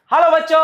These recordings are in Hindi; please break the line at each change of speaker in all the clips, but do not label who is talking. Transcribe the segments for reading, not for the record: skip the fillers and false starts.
हेलो बच्चों।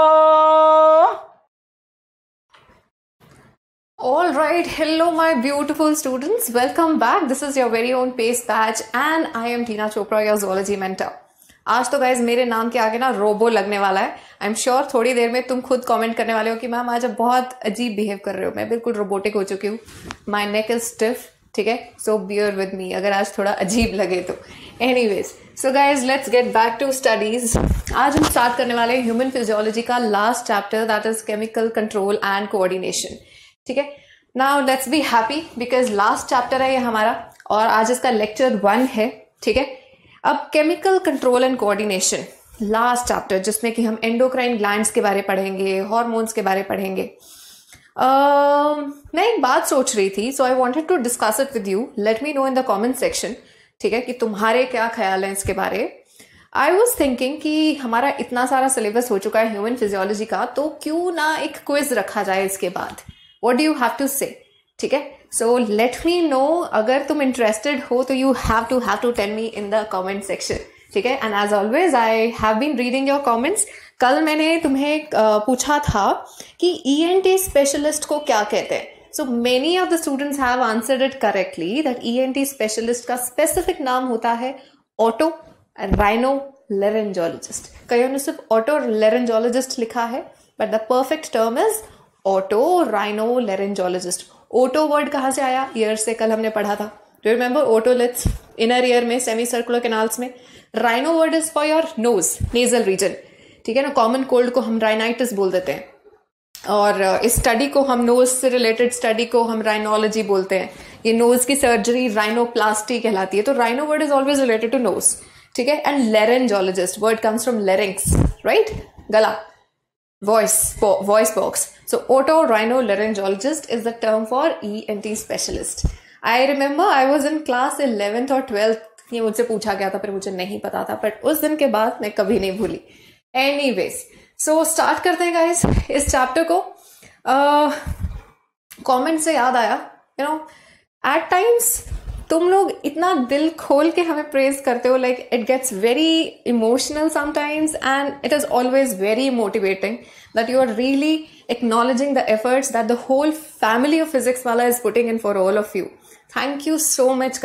All right, hello my beautiful students. Welcome back. This is your very own PACE batch and I am Tina Chopra, your zoology mentor. आज तो गाइज मेरे नाम के आगे ना रोबो लगने वाला है. आई एम श्योर थोड़ी देर में तुम खुद कमेंट करने वाले हो कि मैम आज बहुत अजीब बिहेव कर रहे हो. मैं बिल्कुल रोबोटिक हो चुकी हूँ. My neck is stiff. ठीक है, सो बियर विद मी अगर आज थोड़ा अजीब लगे तो. Anyways, so guys let's get back to studies. आज हम स्टार्ट करने वाले हैं ह्यूमन फिजियोलॉजी का last chapter, that is chemical control and coordination. ठीक है, now let's be happy because last chapter है ये हमारा और आज इसका लेक्चर 1 है. ठीक है, अब chemical control and coordination last chapter, जिसमें कि हम एंडोक्राइन ग्लैंड्स के बारे पढ़ेंगे, हार्मोन्स के बारे पढ़ेंगे. मैं एक बात सोच रही थी, so I wanted to discuss it with you. Let me know in the comment section. ठीक है, कि तुम्हारे क्या ख्याल है इसके बारे. आई वॉज थिंकिंग कि हमारा इतना सारा सिलेबस हो चुका है ह्यूमन फिजियोलॉजी का, तो क्यों ना एक क्विज रखा जाए इसके बाद. What do you have to say? ठीक है, so let me know. अगर तुम interested हो तो you have to tell me in the comment section. ठीक है, and as always I have been reading your comments. कल मैंने तुम्हें पूछा था कि ENT specialist को क्या कहते हैं. So many of the students have answered it correctly that ENT specialist का specific नाम होता है ऑटो राइनो लेरेंजोलॉजिस्ट. कईयों ने सिर्फ ऑटो लेरेंजोलॉजिस्ट लिखा है, but the perfect term is otorhinolaryngologist. Oto word कहाँ से आया? ईयर से कल हमने पढ़ा था. Do remember? Otoliths inner ear में, सेमी सर्कुलर कैनाल्स में. Rhino word is for your nose, nasal region. ठीक है ना, कॉमन कोल्ड को हम राइनाइटिस बोल देते हैं और इस स्टडी को हम, नोज से रिलेटेड स्टडी को हम राइनोलॉजी बोलते हैं. ये नोज की सर्जरी राइनोप्लास्टी कहलाती है. तो rhino word is always related to nose. ठीक है, and laryngologist word comes from larynx, right, गला, voice box. So otorhinolaryngologist is the term for ENT specialist. I remember I was in class 11th और 12th. ये मुझसे पूछा गया था पर मुझे नहीं पता था, बट उस दिन के बाद मैं कभी नहीं भूली. Anyways, so start करते हैं guys इस चैप्टर को. कमेंट से याद आया, you know, at times तुम लोग इतना दिल खोल के हमें प्रेज करते हो, like it gets very emotional sometimes and it is always very motivating that you are really acknowledging the efforts that the whole family of physics वाला is putting in for all of you. Thank you so much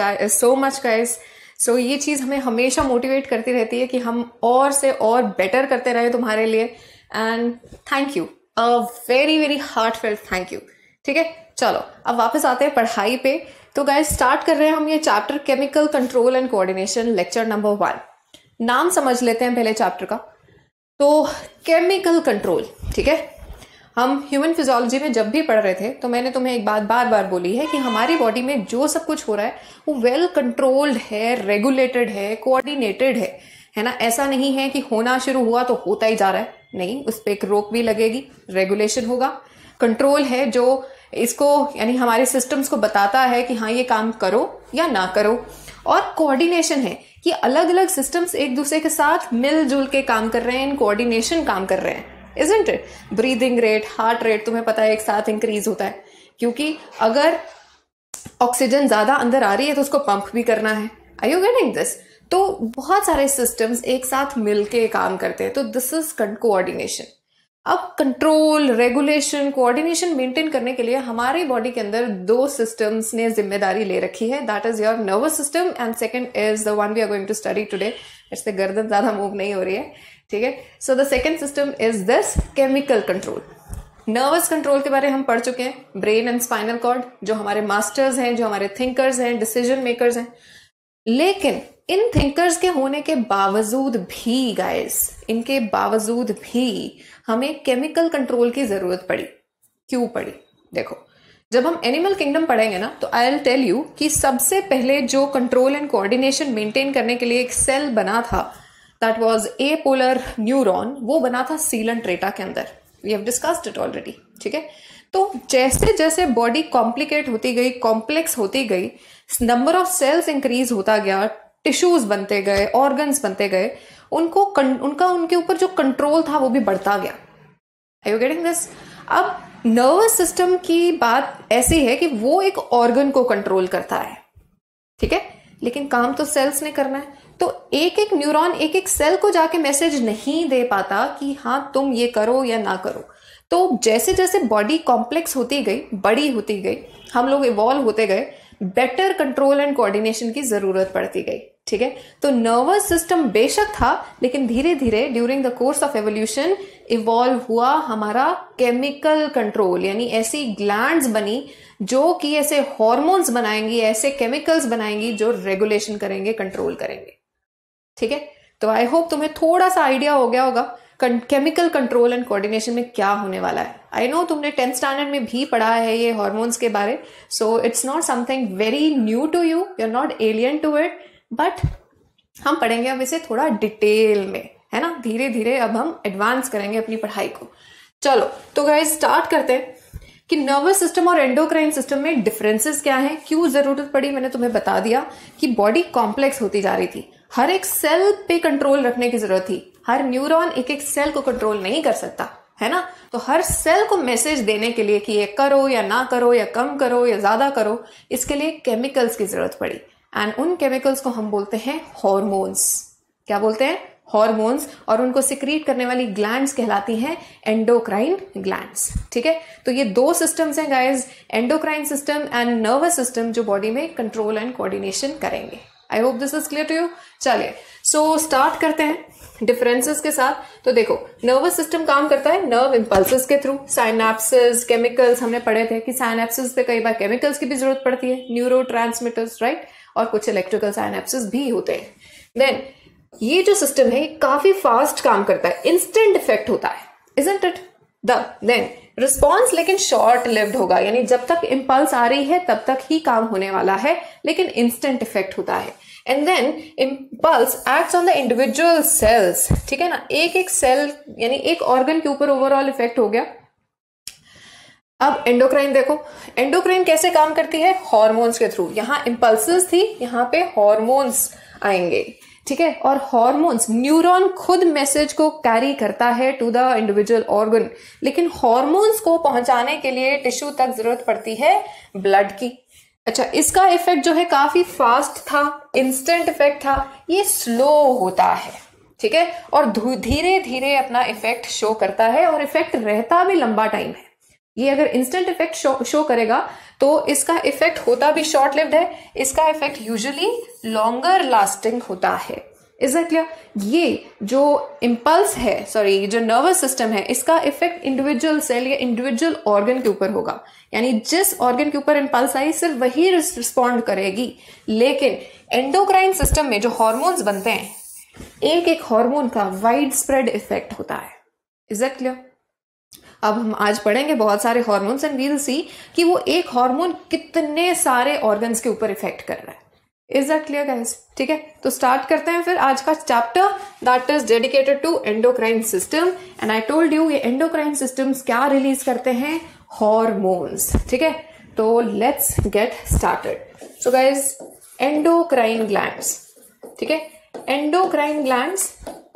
guys. So ये चीज हमें हमेशा मोटिवेट करती रहती है कि हम और से और बेटर करते रहे तुम्हारे लिए. And thank you, a very very heartfelt thank you. ठीक है, चलो अब वापस आते हैं पढ़ाई पे. तो गाइस स्टार्ट कर रहे हैं हम ये chapter chemical control and coordination, lecture number 1. नाम समझ लेते हैं पहले चैप्टर का. तो केमिकल कंट्रोल, ठीक है, हम ह्यूमन फिजियोलॉजी में जब भी पढ़ रहे थे तो मैंने तुम्हें एक बात बार बार बोली है कि हमारी बॉडी में जो सब कुछ हो रहा है वो वेल कंट्रोल्ड है, रेगुलेटेड है, कोऑर्डिनेटेड है ना. ऐसा नहीं है कि होना शुरू हुआ तो होता ही जा रहा है. नहीं, उस पर एक रोक भी लगेगी, रेगुलेशन होगा. कंट्रोल है जो इसको, यानी हमारे सिस्टम्स को बताता है कि हाँ ये काम करो या ना करो. और कोऑर्डिनेशन है कि अलग अलग सिस्टम्स एक दूसरे के साथ मिलजुल के काम कर रहे हैं, इन कोऑर्डिनेशन काम कर रहे हैं. Isn't it? Breathing rate, heart rate तुम्हें पता है एक साथ इंक्रीज होता है, क्योंकि अगर ऑक्सीजन ज्यादा अंदर आ रही है तो उसको पंप भी करना है. Are you getting this? तो बहुत सारे सिस्टम्स एक साथ मिलके काम करते हैं. तो दिस इज कोऑर्डिनेशन. अब कंट्रोल, रेगुलेशन, कोऑर्डिनेशन मेंटेन करने के लिए हमारी बॉडी के अंदर 2 सिस्टम्स ने जिम्मेदारी ले रखी है. That is your nervous system and second is the one we are going to study today. इससे गर्दन ज्यादा मूव नहीं हो रही है. ठीक है, so the second system is this chemical control. Nervous control के बारे में हम पढ़ चुके हैं. ब्रेन एंड स्पाइनल कॉर्ड जो हमारे मास्टर्स हैं, जो हमारे थिंकर्स हैं, डिसीजन मेकर्स हैं. लेकिन इन थिंकर्स के होने के बावजूद भी गाइस, इनके बावजूद भी हमें केमिकल कंट्रोल की जरूरत पड़ी. क्यों पड़ी? देखो, जब हम एनिमल किंगडम पढ़ेंगे ना तो आई विल टेल यू कि सबसे पहले जो कंट्रोल एंड कोऑर्डिनेशन मेंटेन करने के लिए एक सेल बना था, that was a polar neuron. वो बना था सीलन-ट्रेटा के अंदर. We have discussed it already. ठीक है, तो जैसे जैसे बॉडी कॉम्प्लिकेट होती गई, कॉम्प्लेक्स होती गई, नंबर ऑफ सेल्स इंक्रीज होता गया, टिश्यूज बनते गए, ऑर्गन्स बनते गए, उनके ऊपर जो कंट्रोल था वो भी बढ़ता गया. Are you getting this? अब नर्वस सिस्टम की बात ऐसी है कि वो एक ऑर्गन को कंट्रोल करता है. ठीक है, लेकिन काम तो सेल्स ने करना है. तो एक एक न्यूरॉन एक एक सेल को जाके मैसेज नहीं दे पाता कि हाँ तुम ये करो या ना करो। तो जैसे जैसे बॉडी कॉम्प्लेक्स होती गई, बड़ी होती गई, हम लोग इवॉल्व होते गए, बेटर कंट्रोल एंड कोऑर्डिनेशन की जरूरत पड़ती गई। ठीक है, तो नर्वस सिस्टम बेशक था, लेकिन धीरे धीरे during the course of evolution evolve हुआ हमारा केमिकल कंट्रोल, यानी ऐसी ग्लैंड्स बनी जो कि ऐसे हॉर्मोन्स बनाएंगी, ऐसे केमिकल्स बनाएंगी जो रेगुलेशन करेंगे, कंट्रोल करेंगे। ठीक है, तो आई होप तुम्हें थोड़ा सा आइडिया हो गया होगा केमिकल कंट्रोल एंड कोऑर्डिनेशन में क्या होने वाला है। आई नो तुमने 10th स्टैंडर्ड में भी पढ़ा है ये हॉर्मोन्स के बारे, so it's not something very new to you, you are not alien to it, but हम पढ़ेंगे अब इसे थोड़ा डिटेल में, है ना। धीरे धीरे अब हम एडवांस करेंगे अपनी पढ़ाई को। चलो तो गाइस स्टार्ट करते हैं कि नर्वस सिस्टम और एंडोक्राइन सिस्टम में डिफरेंसेस क्या हैं, क्यों जरूरत पड़ी, मैंने तुम्हें बता दिया कि बॉडी कॉम्प्लेक्स होती जा रही थी, हर एक सेल पे कंट्रोल रखने की जरूरत थी, हर न्यूरॉन एक एक सेल को कंट्रोल नहीं कर सकता, है ना। तो हर सेल को मैसेज देने के लिए कि ये करो या ना करो, या कम करो या ज्यादा करो, इसके लिए केमिकल्स की जरूरत पड़ी। एंड उन केमिकल्स को हम बोलते हैं हॉर्मोन्स। क्या बोलते हैं? हॉर्मोन्स। और उनको सिक्रीट करने वाली ग्लैंड्स कहलाती हैं एंडोक्राइन ग्लैंड्स। ठीक है, तो ये दो सिस्टम्स हैं guys, endocrine system and nervous system, जो बॉडी में कंट्रोल एंड कोऑर्डिनेशन करेंगे। I hope this is clear to you. चलिए सो स्टार्ट करते हैं डिफरेंसेस के साथ। तो देखो, नर्वस सिस्टम काम करता है नर्व इंपल्सेस के थ्रू, साइनेप्सेस, केमिकल्स, हमने पढ़े थे कि साइनेप्सेस पे कई बार केमिकल्स की भी जरूरत पड़ती है, न्यूरो ट्रांसमिटर्स, राइट, और कुछ इलेक्ट्रिकल साइनेप्सेस भी होते हैं। देन ये जो सिस्टम है काफी फास्ट काम करता है, इंस्टेंट इफेक्ट होता है, इजंट इट? देन रिस्पॉन्स लेकिन शॉर्ट लिव्ड होगा, यानी जब तक इंपल्स आ रही है तब तक ही काम होने वाला है, लेकिन इंस्टेंट इफेक्ट होता है। And then impulse acts on the individual cells. ठीक है ना, एक एक सेल यानी एक ऑर्गन के ऊपर ओवरऑल इफेक्ट हो गया। अब एंडोक्राइन देखो, एंडोक्राइन कैसे काम करती है? हॉर्मोन्स के थ्रू। यहां इंपल्सेस थी, यहां पे हॉर्मोन्स आएंगे। ठीक है, और हॉर्मोन्स, न्यूरॉन खुद मैसेज को कैरी करता है टू द इंडिविजुअल ऑर्गन, लेकिन हॉर्मोन्स को पहुंचाने के लिए टिश्यू तक जरूरत पड़ती है ब्लड की। अच्छा, इसका इफेक्ट जो है काफी फास्ट था, इंस्टेंट इफेक्ट था, ये स्लो होता है। ठीक है, और धीरे धीरे अपना इफेक्ट शो करता है, और इफेक्ट रहता भी लंबा टाइम है। ये अगर इंस्टेंट इफेक्ट शो करेगा तो इसका इफेक्ट होता भी शॉर्ट लिव्ड है, इसका इफेक्ट यूजुअली लॉन्गर लास्टिंग होता है। Is it clear? ये जो इम्पल्स है, सॉरी, जो नर्वस सिस्टम है, इसका इफेक्ट इंडिविजुअल सेल या इंडिविजुअल ऑर्गन के ऊपर होगा, यानी जिस ऑर्गन के ऊपर इम्पल्स आई सिर्फ वही रिस्पॉन्ड करेगी। लेकिन एंडोक्राइन सिस्टम में जो हॉर्मोन्स बनते हैं, एक एक हॉर्मोन का वाइड स्प्रेड इफेक्ट होता है। Is it clear? अब हम आज पढ़ेंगे बहुत सारे hormones and we will see कि वो एक हार्मोन कितने सारे ऑर्गन्स के ऊपर इफेक्ट कर रहा है। Is that clear guys? ठीक है, तो स्टार्ट करते हैं फिर आज का chapter that is dedicated to endocrine system. And I told you ये एंडोक्राइन सिस्टम्स क्या रिलीज करते हैं? हॉर्मोन्स। ठीक है, तो let's get started. So guys, endocrine glands. ठीक है, एंडोक्राइन ग्लैंड्स,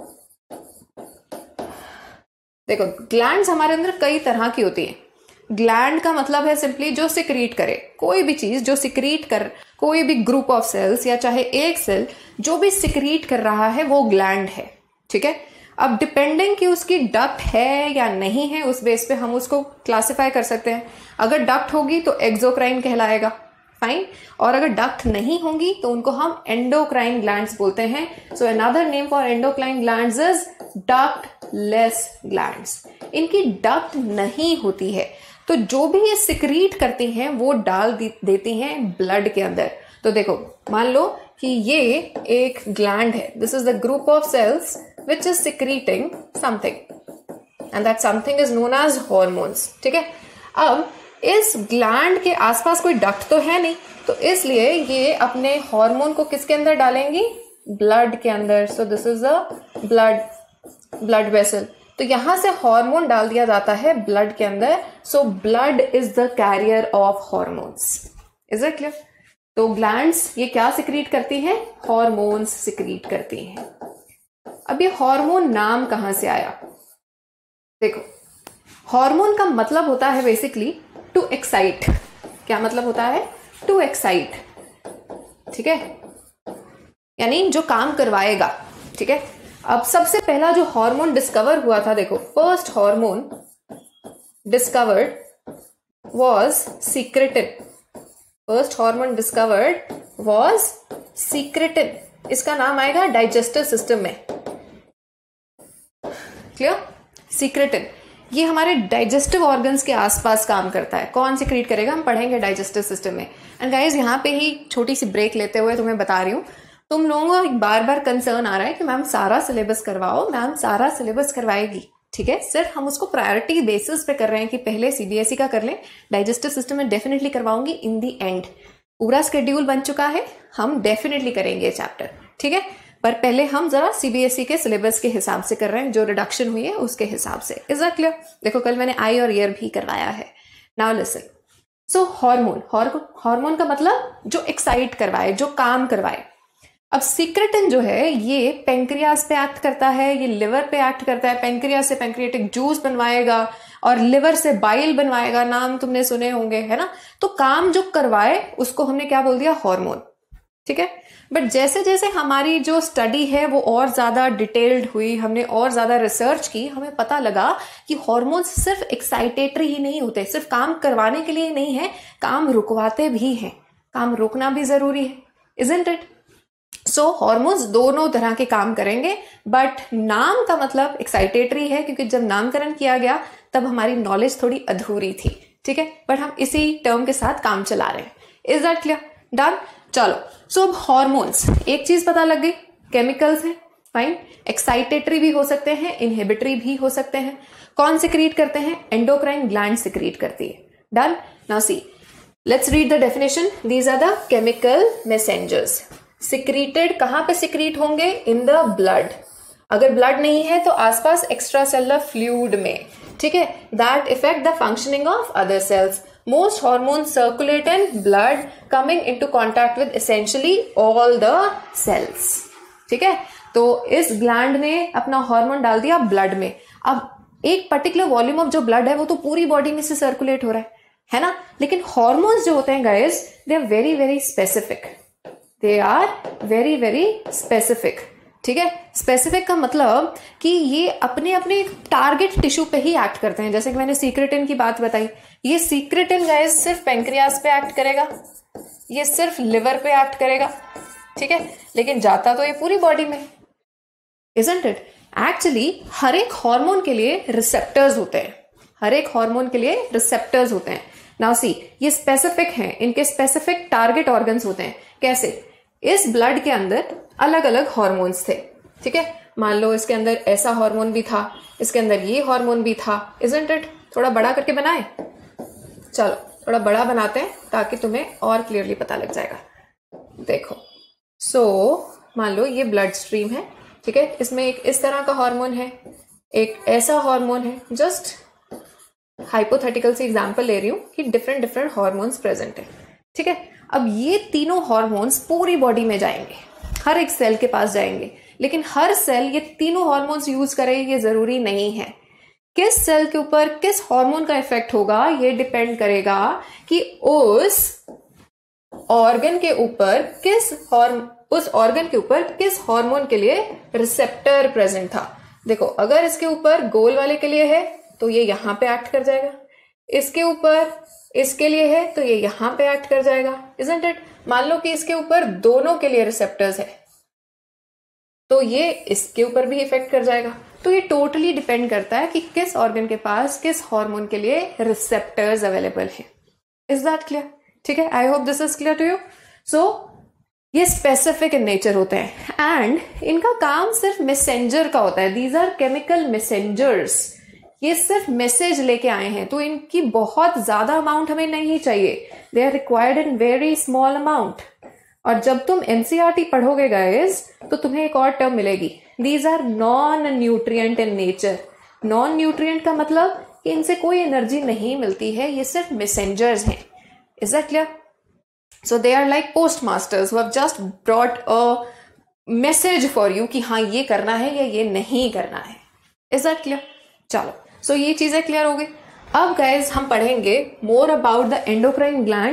देखो ग्लैंड्स हमारे अंदर कई तरह की होती है। ग्लैंड का मतलब है सिंपली जो सिक्रीट करे, कोई भी चीज जो सिक्रीट कर, कोई भी ग्रुप ऑफ सेल्स या चाहे एक सेल जो भी सिक्रीट कर रहा है वो ग्लैंड है। ठीक है, अब डिपेंडिंग कि उसकी डक्ट है या नहीं है, उस बेस पे हम उसको क्लासिफाई कर सकते हैं। अगर डक्ट होगी तो एक्सोक्राइन कहलाएगा, फाइन, और अगर डक्ट नहीं होंगी तो उनको हम एंडोक्राइन ग्लैंड्स बोलते हैं। So another name for endocrine glands is ductless glands. इनकी डक्ट नहीं होती है, तो जो भी ये सिक्रीट करती हैं वो डाल देती हैं ब्लड के अंदर। तो देखो, मान लो कि ये एक ग्लैंड है, this is the group of cells which is secreting something and that something is known as hormones. ठीक है, अब इस ग्लैंड के आसपास कोई डक्ट तो है नहीं, तो इसलिए ये अपने हार्मोन को किसके अंदर डालेंगी? ब्लड के अंदर। So this is a blood vessel, तो यहां से हार्मोन डाल दिया जाता है ब्लड के अंदर। So blood is the carrier of hormones. Is it clear? तो ग्लैंड्स ये क्या सिक्रीट करती हैं? हार्मोन्स सिक्रीट करती हैं। अब ये हार्मोन नाम कहां से आया? देखो, हार्मोन का मतलब होता है बेसिकली टू एक्साइट। क्या मतलब होता है? To excite. ठीक है, यानी जो काम करवाएगा, ठीक है। अब सबसे पहला जो हार्मोन डिस्कवर हुआ था, देखो, first hormone discovered was secretin. First hormone discovered was secretin. इसका नाम आएगा डाइजेस्टिव सिस्टम में। क्लियर? सीक्रेटिन ये हमारे डाइजेस्टिव ऑर्गन्स के आसपास काम करता है। कौन सीक्रेट करेगा हम पढ़ेंगे डाइजेस्टिव सिस्टम में। एंड गाइज यहाँ पे ही छोटी सी ब्रेक लेते हुए तुम्हें बता रही हूँ, तुम लोगों को बार बार कंसर्न आ रहा है कि मैम सारा सिलेबस करवाओ, मैम सारा सिलेबस करवाएगी, ठीक है। सिर्फ हम उसको प्रायोरिटी बेसिस पे कर रहे हैं कि पहले सीबीएसई का कर लें, डाइजेस्टिव सिस्टम में डेफिनेटली करवाऊंगी इन दी एंड। पूरा शेड्यूल बन चुका है, हम डेफिनेटली करेंगे चैप्टर, ठीक है। पर पहले हम जरा सीबीएसई के सिलेबस के हिसाब से कर रहे हैं, जो रिडक्शन हुई है उसके हिसाब से। Is that clear? देखो कल मैंने आई और ईयर भी करवाया है। नाउ लिसन, सो हार्मोन का मतलब जो एक्साइट करवाए, जो काम करवाए। अब सीक्रेटिन जो है ये पेंक्रियास पे एक्ट करता है, ये लिवर पे एक्ट करता है। पेंक्रियास से पेंक्रियाटिक जूस बनवाएगा और लिवर से बाइल बनवाएगा, नाम तुमने सुने होंगे, है ना। तो काम जो करवाए उसको हमने क्या बोल दिया? हार्मोन, ठीक है। बट जैसे जैसे हमारी जो स्टडी है वो और ज्यादा डिटेल्ड हुई, हमने और ज्यादा रिसर्च की, हमें पता लगा कि हार्मोन्स सिर्फ एक्साइटेटरी ही नहीं होते, सिर्फ काम करवाने के लिए नहीं है, काम रुकवाते भी हैं। काम रोकना भी जरूरी है, इजंट इट? सो हार्मोन्स दोनों तरह के काम करेंगे, बट नाम का मतलब एक्साइटेटरी है, क्योंकि जब नामकरण किया गया तब हमारी नॉलेज थोड़ी अधूरी थी, ठीक है। बट हम इसी टर्म के साथ काम चला रहे हैं। Is that clear? डन? चलो, सो अब हार्मोन्स, एक चीज पता लग गई, केमिकल्स हैं, फाइन। एक्साइटेटरी भी हो सकते हैं, इनहिबिटरी भी हो सकते हैं। कौन सिक्रीट करते हैं? एंडोक्राइन ग्लैंड सिक्रीट करती है। Done? Now see, let's read the definition. These are the chemical messengers. Secreted कहां पे सिक्रीट होंगे? In the blood. अगर ब्लड नहीं है तो आसपास एक्स्ट्रा सेलुलर फ्लूइड में, ठीक है। That effect the functioning of other cells. Most hormones circulate in blood, coming into contact with essentially all the cells. ठीक है, तो इस ग्लैंड ने अपना हार्मोन डाल दिया ब्लड में। अब एक पर्टिकुलर वॉल्यूम ऑफ जो ब्लड है वो तो पूरी बॉडी में से सर्कुलेट हो रहा है ना। लेकिन हार्मोन्स जो होते हैं guys, they are very very specific. They are very very specific, ठीक है। स्पेसिफिक का मतलब कि ये अपने अपने टारगेट टिश्यू पे ही एक्ट करते हैं। जैसे कि मैंने सीक्रेटिन की बात बताई, ये सीक्रेटिन गाइस सिर्फ पेंक्रियास पे एक्ट करेगा, ये सिर्फ लिवर पे एक्ट करेगा, ठीक है। लेकिन जाता तो ये पूरी बॉडी में, इजंट इट? एक्चुअली हर एक हार्मोन के लिए रिसेप्टर्स होते हैं, हर एक हार्मोन के लिए रिसेप्टर्स होते हैं। नाउ सी, ये स्पेसिफिक हैं, इनके स्पेसिफिक टारगेट ऑर्गन्स होते हैं। कैसे? इस ब्लड के अंदर अलग अलग हार्मोन्स थे, ठीक है। मान लो इसके अंदर ऐसा हार्मोन भी था, इसके अंदर ये हार्मोन भी था, इजंट इट? थोड़ा बड़ा करके बनाए, चलो थोड़ा बड़ा बनाते हैं ताकि तुम्हें और क्लियरली पता लग जाएगा। देखो, सो मान लो ये ब्लड स्ट्रीम है, ठीक है। इसमें एक इस तरह का हार्मोन है, एक ऐसा हार्मोन है। जस्ट हाइपोथेटिकल से एग्जांपल ले रही हूं कि डिफरेंट डिफरेंट हार्मोन्स प्रेजेंट है, ठीक है। अब ये तीनों हार्मोन्स पूरी बॉडी में जाएंगे, हर एक सेल के पास जाएंगे, लेकिन हर सेल ये तीनों हार्मोन्स यूज करे ये जरूरी नहीं है। किस सेल के ऊपर किस हार्मोन का इफेक्ट होगा ये डिपेंड करेगा कि उस ऑर्गन के ऊपर किस हार्मोन के लिए रिसेप्टर प्रेजेंट था। देखो, अगर इसके ऊपर गोल वाले के लिए है तो ये यहां पे एक्ट कर जाएगा, इसके ऊपर इसके लिए है तो ये यहां पे एक्ट कर जाएगा, इजंट इट? मान लो कि इसके ऊपर दोनों के लिए रिसेप्टर्स है तो ये इसके ऊपर भी इफेक्ट कर जाएगा। तो ये टोटली डिपेंड करता है कि किस ऑर्गन के पास किस हार्मोन के लिए रिसेप्टर्स अवेलेबल है। Is that clear? ठीक है, I hope this is clear to you. So ये स्पेसिफिक इन नेचर होते हैं एंड इनका काम सिर्फ मैसेंजर का होता है। These are chemical messengers. ये सिर्फ मैसेज लेके आए हैं, तो इनकी बहुत ज्यादा अमाउंट हमें नहीं चाहिए। They are required in very small amount. और जब तुम एनसीईआरटी पढ़ोगे गाइस तो तुम्हें एक और टर्म मिलेगी, these are non nutrient in nature. Non nutrient का मतलब कि इनसे कोई एनर्जी नहीं मिलती है, ये सिर्फ मैसेंजर्स हैं। Is that clear? So they are like post masters who have just brought a message for you कि हाँ ये करना है या ये नहीं करना है। Is that clear? चलो, सो ये चीजें क्लियर हो गई। अब गाइज हम पढ़ेंगे more about the endocrine glands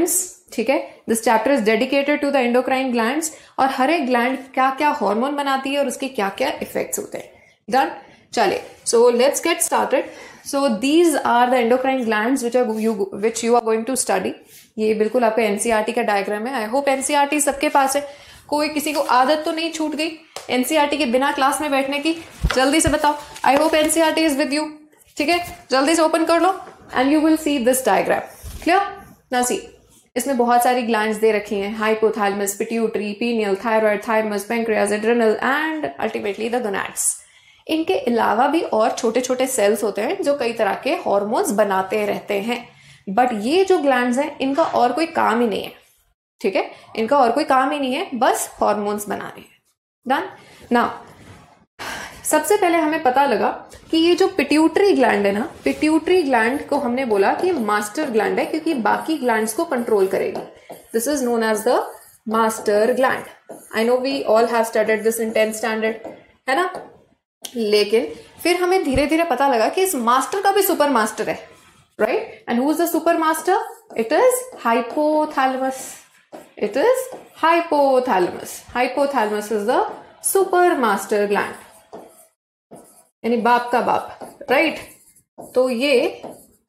ठीक है, this chapter is dedicated to the endocrine glands, और हर एक ग्लैंड क्या क्या हार्मोन बनाती है और उसके क्या क्या इफेक्ट्स होते हैं. डन. चले, so let's get started. So these are the endocrine glands which you are going to study. ये बिल्कुल आपका एनसीईआरटी का डायग्राम है. आई होप एनसीईआरटी सबके पास है. कोई किसी को आदत तो नहीं छूट गई एनसीईआरटी के बिना क्लास में बैठने की? जल्दी से बताओ. I hope NCERT is with you. ठीक है, जल्दी से ओपन कर लो and you will see this diagram. Clear? Now see, इसमें बहुत सारी ग्लैंड्स दे रखी हैं. Hypothalamus, pituitary, pineal, thyroid, thymus, pancreas, adrenal and ultimately the gonads. इनके अलावा भी और छोटे छोटे सेल्स होते हैं जो कई तरह के हॉर्मोन्स बनाते रहते हैं. बट ये जो ग्लैंड्स हैं इनका और कोई काम ही नहीं है. ठीक है, इनका और कोई काम ही नहीं है, बस हॉर्मोन्स बना रहे हैं. डन. नाउ सबसे पहले हमें पता लगा कि ये जो पिट्यूटरी ग्लैंड है ना, पिट्यूटरी ग्लैंड को हमने बोला कि मास्टर ग्लैंड है क्योंकि बाकी ग्लैंड्स को कंट्रोल करेगी. This is known as the master gland. I know we all have studied this in 10th standard, है ना. लेकिन फिर हमें धीरे धीरे पता लगा कि इस मास्टर का भी सुपर मास्टर है. Right? And who is the super master? It is hypothalamus. It is hypothalamus. Hypothalamus is the supermaster gland. यानी बाप का बाप. राइट? तो ये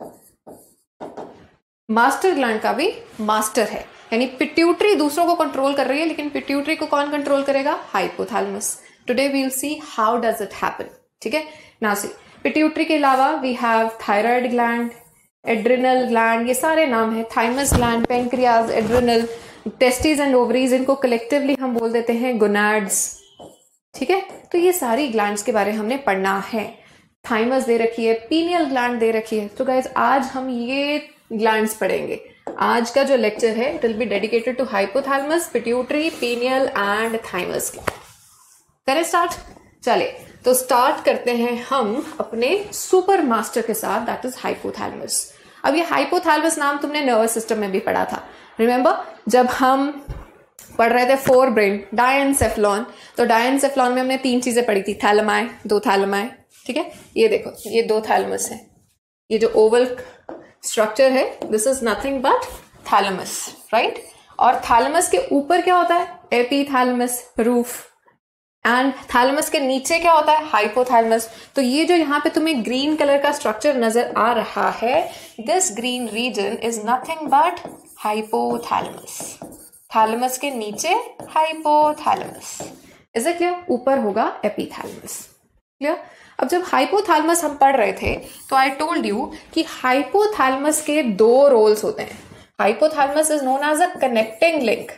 मास्टर ग्लैंड का भी मास्टर है. यानी पिट्यूटरी दूसरों को कंट्रोल कर रही है, लेकिन पिट्यूटरी को कौन कंट्रोल करेगा? Hypothalamus. Today we will see how does it happen. ठीक है. नाउ सी, पिट्यूटरी के अलावा we have thyroid gland, adrenal gland, ये सारे नाम है. Thymus gland, pancreas, adrenal, testis and ovaries, इनको कलेक्टिवली हम बोल देते हैं गोनाड्स. ठीक है, तो ये सारी ग्लैंड्स के बारे में हमने पढ़ना है. थाइमस दे रखी है, पीनियल ग्लैंड दे रखी है. तो गाइज आज हम ये ग्लैंड्स पढ़ेंगे. आज का जो लेक्चर है it will be dedicated to hypothalamus, pituitary, pineal and thymus. करें स्टार्ट? चले, तो स्टार्ट करते हैं हम अपने सुपर मास्टर के साथ, दैट इज हाइपोथैलेमस. अब ये हाइपोथैलेमस नाम तुमने नर्वस सिस्टम में भी पढ़ा था. रिमेंबर जब हम पढ़ रहे थे फोर ब्रेन डायनसेफ्लॉन, तो डायनसेफ्लॉन में हमने 3 चीजें पढ़ी थी. थैलेमाई, 2 थैलेमाई. ठीक है, ये देखो, ये 2 थैलेमस है. ये जो ओवल स्ट्रक्चर है this is nothing but thalamus. Right? और थैलेमस के ऊपर क्या होता है? एपीथैलेमस, रूफ. एंड थैलेमस के नीचे क्या होता है? हाइपोथैलेमस. तो ये जो यहाँ पे तुम्हें ग्रीन कलर का स्ट्रक्चर नजर आ रहा है, this green region is nothing but hypothalamus. Thalamus के नीचे हाइपोथैलेमस. Is it clear? ऊपर होगा एपीथैलेमस. क्लियर? अब जब हाइपोथैलेमस हम पढ़ रहे थे तो आई टोल्ड यू कि हाइपोथैलेमस के 2 रोल्स होते हैं. Hypothalamus is known as a connecting link.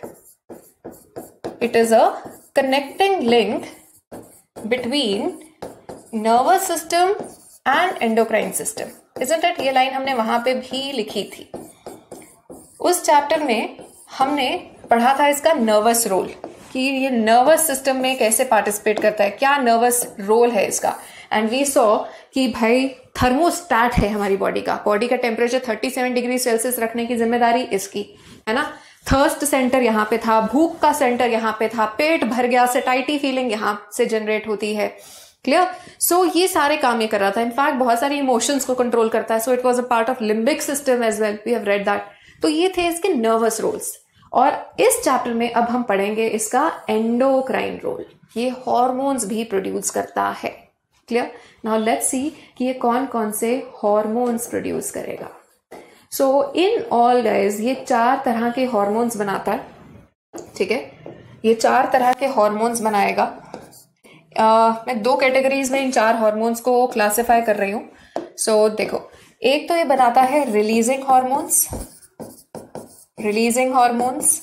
It is a connecting link between nervous system and endocrine system. Isn't it? ये लाइन हमने वहां पे भी लिखी थी. उस चैप्टर में हमने पढ़ा था इसका नर्वस रोल, कि ये नर्वस सिस्टम में कैसे पार्टिसिपेट करता है, क्या नर्वस रोल है इसका. एंड वी सॉ कि भाई थर्मोस्टैट है हमारी बॉडी का. बॉडी का टेम्परेचर 37 डिग्री सेल्सियस रखने की जिम्मेदारी इसकी है ना. थर्स्ट सेंटर यहाँ पे था, भूख का सेंटर यहाँ पे था, पेट भर गया, सेटाइटी फीलिंग यहाँ से जनरेट होती है. क्लियर? सो ये सारे काम ये कर रहा था. इनफैक्ट बहुत सारी इमोशंस को कंट्रोल करता है. So it was a part of limbic system as well. We have read that. तो ये थे इसके नर्वस रोल्स. और इस चैप्टर में अब हम पढ़ेंगे इसका एंडोक्राइन रोल. ये हॉर्मोन्स भी प्रोड्यूस करता है. क्लियर? नाउ लेट्स सी कि ये कौन कौन से हॉर्मोन्स प्रोड्यूस करेगा. सो इन ऑल गाइज ये 4 तरह के हॉर्मोन्स बनाता है. ठीक है, ये 4 तरह के हॉर्मोन्स बनाएगा. मैं 2 कैटेगरीज में इन 4 हॉर्मोन्स को क्लासिफाई कर रही हूं. सो देखो, एक तो ये बनाता है releasing hormones. Releasing hormones.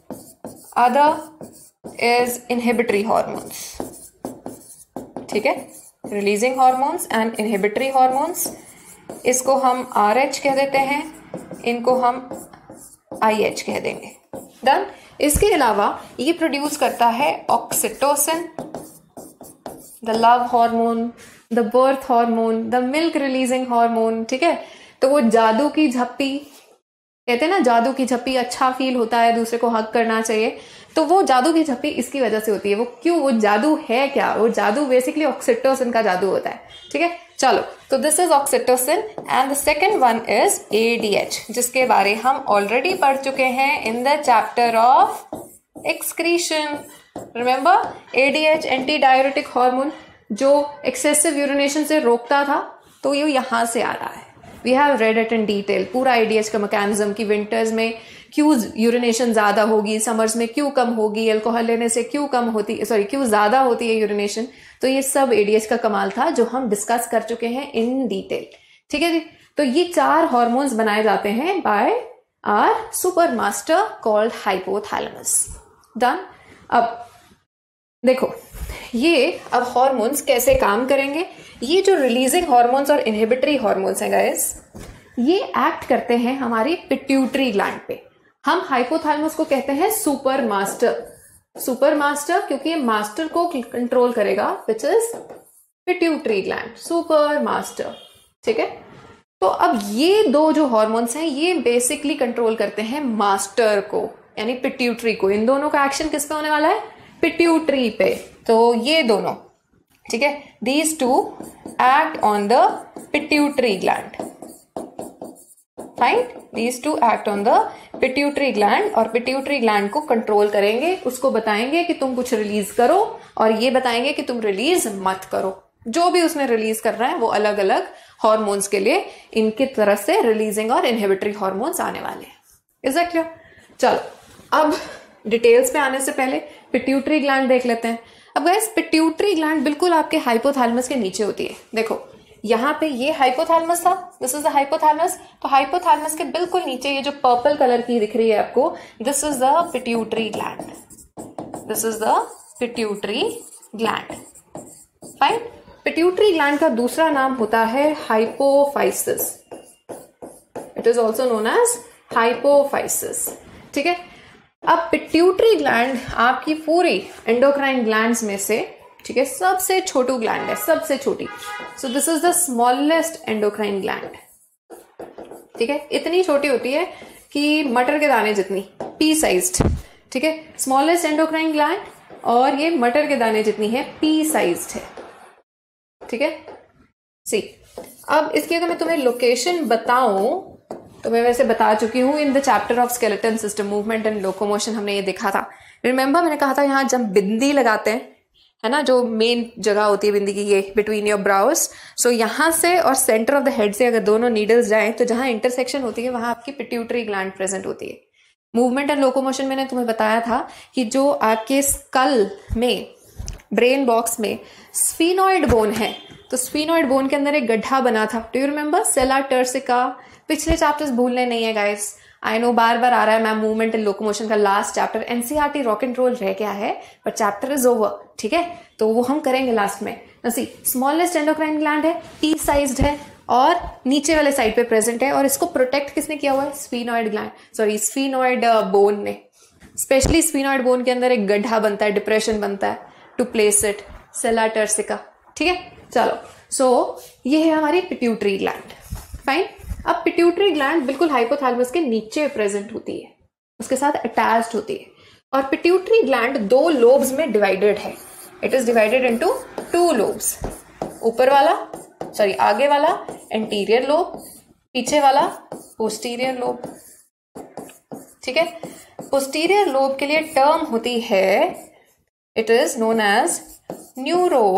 Other is inhibitory hormones. ठीक है, releasing hormones and inhibitory hormones. इसको हम RH कह देते हैं, इनको हम IH कह देंगे. डन. इसके अलावा ये प्रोड्यूस करता है oxytocin, the love hormone, the birth hormone, the milk releasing hormone. ठीक है, तो वो जादू की झप्पी कहते हैं ना, जादू की झप्पी, अच्छा फील होता है, दूसरे को हग करना चाहिए. तो वो जादू की झप्पी इसकी वजह से होती है. वो क्यों? वो जादू है क्या? वो जादू बेसिकली ऑक्सीटोसिन का जादू होता है. ठीक है, चलो, तो this is oxytocin and the second one is ADH, जिसके बारे हम ऑलरेडी पढ़ चुके हैं in the chapter of excretion. Remember, ADH anti diuretic hormone जो एक्सेसिव यूरिनेशन से रोकता था, तो ये यहां से आ रहा है। We have read it in detail, पूरा ADH का मैकेनिज्म कि विंटर्स में क्यों यूरिनेशन ज्यादा होगी, समर्स में क्यों कम होगी, अल्कोहल लेने से क्यों कम होती, सॉरी क्यों ज्यादा होती है यूरिनेशन। तो ये सब ADH का कमाल था जो हम डिस्कस कर चुके हैं इन डिटेल। ठीक है जी। तो ये 4 हार्मोन्स बनाए जाते हैं by our super master called hypothalamus. Done. अब देखो ये अब हार्मोन्स कैसे काम करेंगे। ये जो रिलीजिंग हार्मोन्स और इनहिबिटरी हार्मोन्स हैं गाइस, ये एक्ट करते हैं हमारी पिट्यूटरी ग्लैंड पे। हम हाइपोथैलेमस को कहते हैं सुपर मास्टर। सुपर मास्टर क्योंकि ये मास्टर को कंट्रोल करेगा, which is pituitary gland, super master. ठीक है। तो अब ये 2 जो हार्मोन्स हैं ये बेसिकली कंट्रोल करते हैं मास्टर को, यानी पिट्यूटरी को। इन दोनों का एक्शन किस पे होने वाला है? पिट्यूटरी पे। तो ये दोनों, ठीक है, these two act on the pituitary gland. Fine, these two act on the pituitary gland और पिट्यूटरी ग्लैंड को कंट्रोल करेंगे, उसको बताएंगे कि तुम कुछ रिलीज करो और ये बताएंगे कि तुम रिलीज मत करो। जो भी उसमें रिलीज कर रहा है वो अलग अलग हार्मोन्स के लिए इनकी तरफ से रिलीजिंग और इनहिबिटरी हार्मोन्स आने वाले हैं। Is that clear? चलो, अब डिटेल्स पे आने से पहले पिट्यूटरी ग्लैंड देख लेते हैं। अब गाइस, पिट्यूटरी ग्लैंड बिल्कुल आपके हाइपोथैलेमस के नीचे होती है। देखो यहाँ पे ये हाइपोथैलेमस था, दिस इज द हाइपोथैलेमस। तो हाइपोथैलेमस के बिल्कुल नीचे ये जो पर्पल कलर की दिख रही है आपको, this is the pituitary gland. This is the pituitary gland. Fine. Pituitary gland का दूसरा नाम होता है hypophysis. It is also known as hypophysis. ठीक है। अब पिट्यूटरी ग्लैंड आपकी पूरी एंडोक्राइन ग्लैंड्स में से, ठीक है, सबसे छोटू ग्लैंड है, सबसे छोटी। So this is the smallest endocrine gland. ठीक है, इतनी छोटी होती है कि मटर के दाने जितनी, पी साइज्ड। ठीक है, स्मॉलेस्ट एंडोक्राइन ग्लैंड, और ये मटर के दाने जितनी है, पी साइज्ड है। ठीक है। सी, अब इसकी अगर मैं तुम्हें लोकेशन बताऊं तो मैं वैसे बता चुकी हूं in the chapter of skeleton system, movement and locomotion, हमने ये देखा था। रिमेंबर, मैंने कहा था यहां जब बिंदी लगाते हैं, है ना, जो मेन जगह होती है बिंदी की, ये बिटवीन योर ब्राउज। सो यहां से और सेंटर ऑफ द हेड से अगर दोनों नीडल्स जाएं तो जहां इंटरसेक्शन होती है वहां आपकी पिट्यूटरी ग्लैंड प्रेजेंट होती है। मूवमेंट एंड लोकोमोशन मैंने तुम्हें बताया था कि जो आपके स्कल में, ब्रेन बॉक्स में स्फीनॉइड बोन है, तो स्फीनॉइड बोन के अंदर एक गड्ढा बना था। Do you remember? Sella turcica. पिछले चैप्टर्स भूलने नहीं है गाइस, आई नो बार बार आ रहा है मैम, मूवमेंट एंड लोकोमोशन का last chapter NCERT rock and roll रह गया है, बट चैप्टर इज ओवर। ठीक है, तो वो हम करेंगे लास्ट में। सी, स्मॉलेस्ट एंडोक्राइन ग्लैंड है, पी साइज्ड है और नीचे वाले साइड पे प्रेजेंट है, और इसको प्रोटेक्ट किसने किया हुआ है? Sphenoid gland, sorry sphenoid bone ने। स्पेशली स्फीनॉइड बोन के अंदर एक गड्ढा बनता है, डिप्रेशन बनता है to place it, sella turcica. ठीक है, चलो, सो ये है हमारी पिट्यूटरी ग्लैंड। फाइन। अब पिट्यूटरी ग्लैंड बिल्कुल हाइपोथैलेमस के नीचे प्रेजेंट होती है, उसके साथ अटैच्ड होती है, और पिट्यूटरी ग्लैंड 2 लोब्स में डिवाइडेड है। It is divided into 2 lobes, ऊपर वाला, सॉरी आगे वाला एंटीरियर लोब, पीछे वाला पोस्टीरियर लोब। ठीक है, पोस्टीरियर लोब के लिए टर्म होती है, it is known as neuro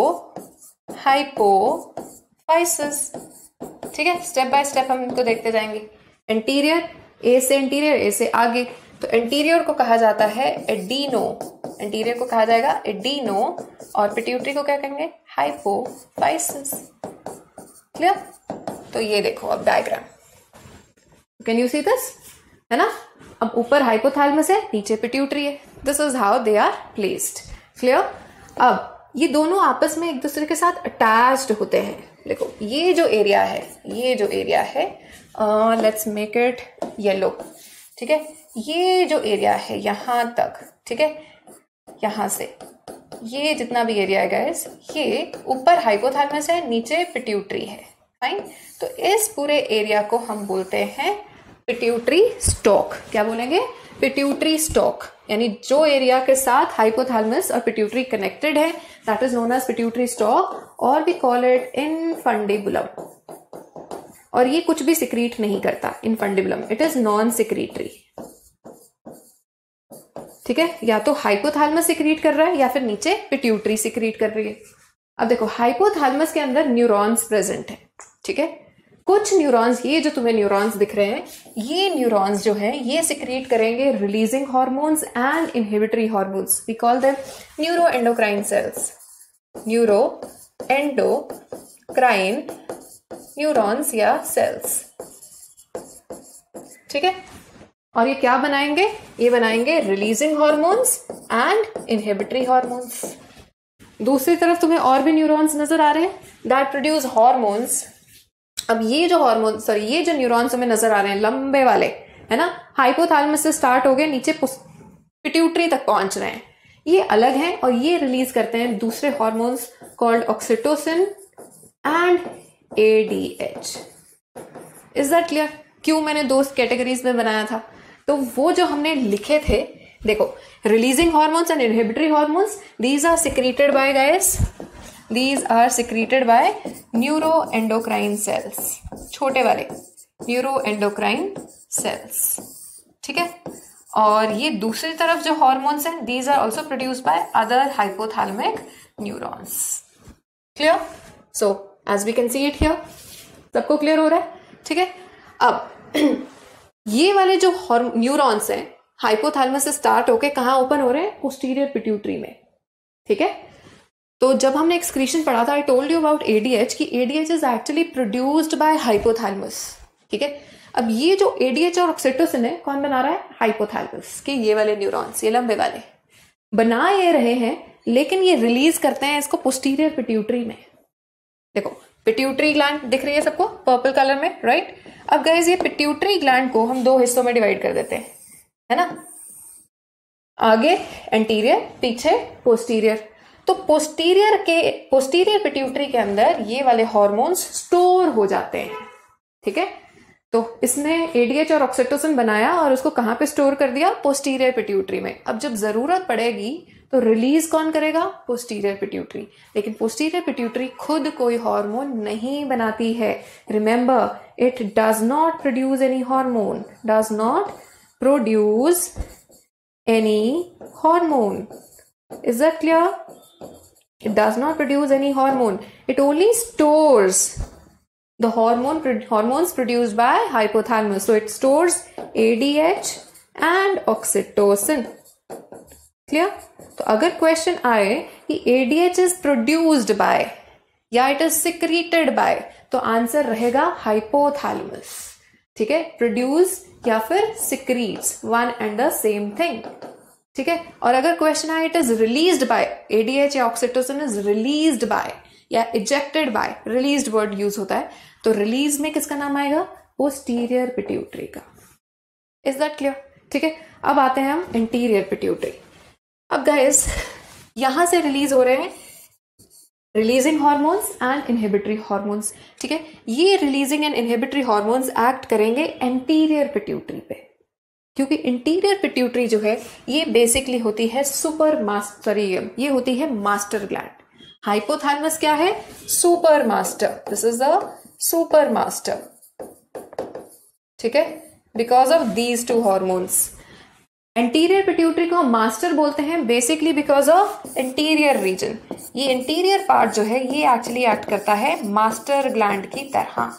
hypophysis. ठीक है, स्टेप बाय स्टेप हम इनको देखते जाएंगे। एंटीरियर, ए से एंटीरियर, ए से आगे, तो एंटीरियर को कहा जाता है एडीनो, एंटीरियर को कहा जाएगा एडीनो, और पिट्यूटरी को क्या कहेंगे? हाइपोफाइसिस। क्लियर? तो ये देखो अब diagram, can you see this, है ना? अब ऊपर हाइपोथैलेमस है, नीचे पिट्यूटरी है, this is how they are placed. Clear? अब ये दोनों आपस में एक दूसरे के साथ अटैच्ड होते हैं। देखो ये जो एरिया है, ये जो एरिया है, लेट्स मेक इट येलो। ठीक है, ये जो एरिया है यहां तक, ठीक है, यहां से ये जितना भी एरिया है गाइस, ये ऊपर हाइपोथैलेमस है, नीचे पिट्यूटरी है। फाइन। तो इस पूरे एरिया को हम बोलते हैं पिट्यूटरी स्टॉक। क्या बोलेंगे? Pituitary stalk. यानी जो एरिया के साथ हाइपोथैलेमस और पिट्यूटरी कनेक्टेड है, that is known as pituitary stalk, और वी कॉल इट इनफंडिबुलम। और ये कुछ भी सिक्रीट नहीं करता, infundibulum, it is non secretory. ठीक है, या तो हाइपोथैलेमस सिक्रीट कर रहा है या फिर नीचे पिट्यूटरी सिक्रीट कर रही है। अब देखो हाइपोथैलेमस के अंदर न्यूरॉन्स प्रेजेंट है। ठीक है, कुछ न्यूरॉन्स, ये जो तुम्हें न्यूरॉन्स दिख रहे हैं, ये न्यूरॉन्स जो है ये सिक्रीट करेंगे releasing hormones and inhibitory hormones. We call them neuro endocrine cells. Neuro endocrine neurons या सेल्स। ठीक है, और ये क्या बनाएंगे? ये बनाएंगे releasing hormones and inhibitory hormones. दूसरी तरफ तुम्हें और भी न्यूरॉन्स नजर आ रहे हैं दैट प्रोड्यूस हार्मोन्स। अब ये जो हार्मोन, सॉरी, ये जो न्यूरॉन्स हमें नजर आ रहे हैं लंबे वाले, है ना, हाइपोथैलेमस से स्टार्ट हो गए, नीचे पिट्यूटरी तक पहुंच रहे हैं, ये अलग हैं और ये रिलीज करते हैं दूसरे hormones called oxytocin and ADH। Is that clear? क्यों मैंने दो कैटेगरीज में बनाया था? तो वो जो हमने लिखे थे, देखो, releasing hormones and inhibitory hormones, these are secreted by guys, these are secreted by neuroendocrine cells, छोटे वाले neuroendocrine cells। ठीक है, और ये दूसरी तरफ जो हार्मोन्स हैं, these are also produced by other hypothalamic neurons। Clear? So as we can see it here, सबको क्लियर हो रहा है? ठीक है, अब ये वाले जो न्यूरॉन्स हैं हाइपोथैलेमस से स्टार्ट होके कहाँ ओपन हो रहे हैं? पोस्टीरियर पिट्यूटरी में। ठीक है, तो जब हमने एक्सक्रीशन पढ़ा था, I told you about ADH कि ADH is actually produced by hypothalamus. ठीक है, अब ये जो ADH और ऑक्सीटोसिन है, कौन बना रहा है? हाइपोथैलेमस के ये वाले न्यूरॉन्स, ये लंबे वाले बना ये रहे हैं, लेकिन ये रिलीज करते हैं इसको पोस्टीरियर पिट्यूटरी में। देखो पिट्यूटरी ग्लैंड दिख रही है सबको पर्पल कलर में, राइट? अब गाइस ये पिट्यूटरी ग्लैंड को हम दो हिस्सों में डिवाइड कर देते हैं, है ना, आगे एंटीरियर, पीछे पोस्टीरियर। तो पोस्टीरियर पिट्यूटरी के अंदर ये वाले हार्मोन्स स्टोर हो जाते हैं। ठीक है, तो इसने ADH और ऑक्सीटोसिन बनाया और उसको कहां पे स्टोर कर दिया? पोस्टीरियर पिट्यूटरी में। अब जब जरूरत पड़ेगी तो रिलीज कौन करेगा? Posterior pituitary. लेकिन पोस्टीरियर पिट्यूटरी खुद कोई हार्मोन नहीं बनाती है। Remember, it does not produce any hormone, does not produce any hormone. Is that clear? It does not produce any hormone. It only stores the hormones produced by hypothalamus. So it stores ADH and oxytocin. Clear? तो अगर क्वेश्चन आए कि ADH is produced by या it is secreted by, तो आंसर रहेगा hypothalamus। ठीक है, produce या फिर secretes, one and the same thing। ठीक है, और अगर क्वेश्चन आए it is released by, ADH या ऑक्सीटोसिन इज रिलीज्ड बाय या ejected by, released word use होता है, तो रिलीज में किसका नाम आएगा? पोस्टीरियर पिट्यूटरी का। Is that clear? ठीक है, अब आते हैं हम इंटीरियर पिट्यूटरी। अब गाइस यहां से रिलीज हो रहे हैं releasing hormones and inhibitory hormones. ठीक है, ये releasing and inhibitory hormones act करेंगे एंटीरियर पिट्यूटरी पे, क्योंकि इंटीरियर पिट्यूटरी जो है ये बेसिकली होती है ये होती है मास्टर ग्लैंड। हाइपोथैलेमस क्या है? Super master. This is the super master. ठीक है, because of these two hormones. Anterior pituitary को मास्टर बोलते हैं basically because of anterior region. ये इंटीरियर पार्ट जो है ये एक्चुअली एक्ट करता है मास्टर ग्लैंड की तरह।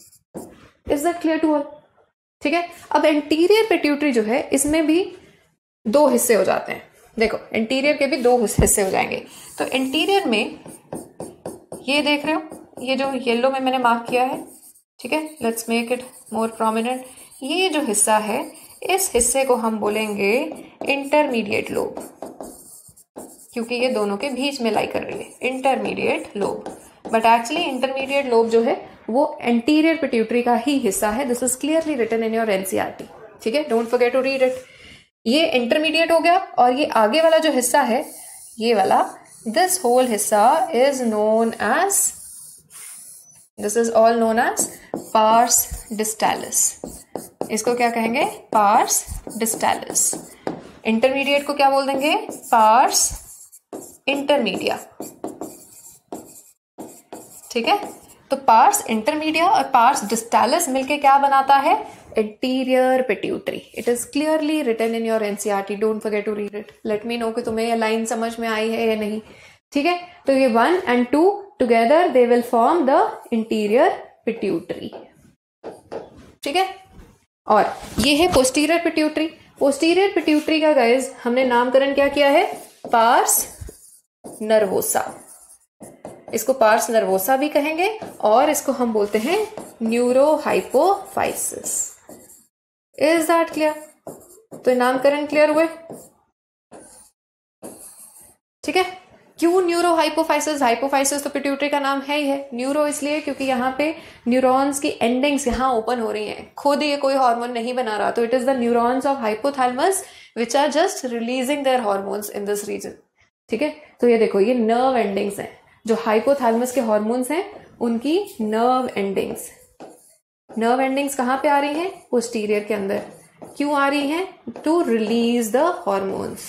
Is that clear to all? ठीक है, अब एंटीरियर पिट्यूटरी जो है इसमें भी दो हिस्से हो जाते हैं। देखो एंटीरियर के भी दो हिस्से हो जाएंगे। तो एंटीरियर में ये देख रहे हो, ये जो येलो में मैंने मार्क किया है, ठीक है, let's make it more prominent. ये जो हिस्सा है इस हिस्से को हम बोलेंगे इंटरमीडिएट लोब, क्योंकि ये दोनों के बीच में लाई कर रही है, intermediate lobe. But actually intermediate lobe जो है वो एंटीरियर पिट्यूटरी का ही हिस्सा है। This is clearly written in your NCERT। ठीक है, don't forget to read it. ये इंटरमीडिएट हो गया, और ये आगे वाला जो हिस्सा है ये वाला, दिस होल हिस्सा is known as, this is all known as pars distalis. इसको क्या कहेंगे? पार्स डिस्टालिस। इंटरमीडिएट को क्या बोल देंगे? Pars intermedia. ठीक है, तो पार्स इंटरमीडिया और पार्स डिस्टालिस मिलके क्या बनाता है? Anterior pituitary. It is clearly written in your NCERT, don't forget to read it. Let me know कि तुम्हें ये लाइन समझ में आई है या नहीं। ठीक है, तो ये 1 and 2 together they will form the interior pituitary. ठीक है, और ये है पोस्टीरियर पिट्यूटरी। पोस्टीरियर पिट्यूटरी का गाइस हमने नामकरण क्या किया है? Pars nervosa. इसको पार्स नर्वोसा भी कहेंगे और इसको हम बोलते हैं न्यूरोहाइपोफाइसिस। Is that clear? तो नामकरण क्लियर हुए? ठीक है, क्यों न्यूरोहाइपोफाइसिस? हाइपोफाइसिस तो पिट्यूटरी का नाम है ही है। न्यूरो इसलिए क्योंकि यहाँ पे न्यूरॉन्स की एंडिंग्स यहाँ ओपन हो रही हैं, खुद ये कोई हार्मोन नहीं बना रहा। तो it is the neurons of hypothalamus which are just releasing their hormones in this region. ठीक है, तो ये देखो, ये नर्व एंडिंग्स हैं, जो हाइपोथैलेमस के हार्मोन्स हैं उनकी नर्व एंडिंग्स। नर्व एंडिंग्स कहाँ पे आ रही हैं? पोस्टीरियर के अंदर। क्यों आ रही हैं? To release the hormones.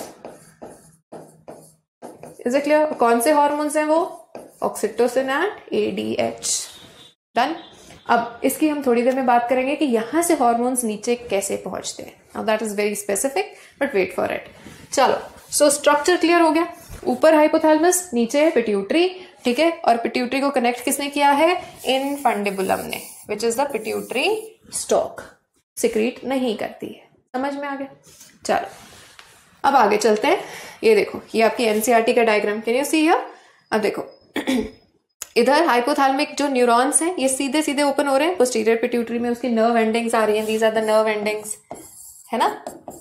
Is it clear? कौन से हार्मोन्स हैं वो? Oxytocin and ADH. डन। अब इसकी हम थोड़ी देर में बात करेंगे कि यहां से हार्मोन्स नीचे कैसे पहुंचते हैं। Now that is very specific, but wait for it. चलो, सो स्ट्रक्चर क्लियर हो गया। ऊपर हाइपोथैलेमस, नीचे पिट्यूटरी। ठीक है, और पिट्यूटरी को कनेक्ट किसने किया है? इनफंडिबुलम ने, which is the pituitary stalk. Secrete नहीं करती है। समझ में आ गया? चलो, अब आगे चलते हैं। ये देखो, ये आपकी एनसीईआरटी का diagram, can you see here? अब देखो इधर हाइपोथैलेमिक जो न्यूरॉन्स हैं ये सीधे सीधे ओपन हो रहे हैं। पोस्टीरियर पिट्यूटरी में उसकी नर्व एंडिंग्स आ रही हैं। These are the nerve endings, है ना?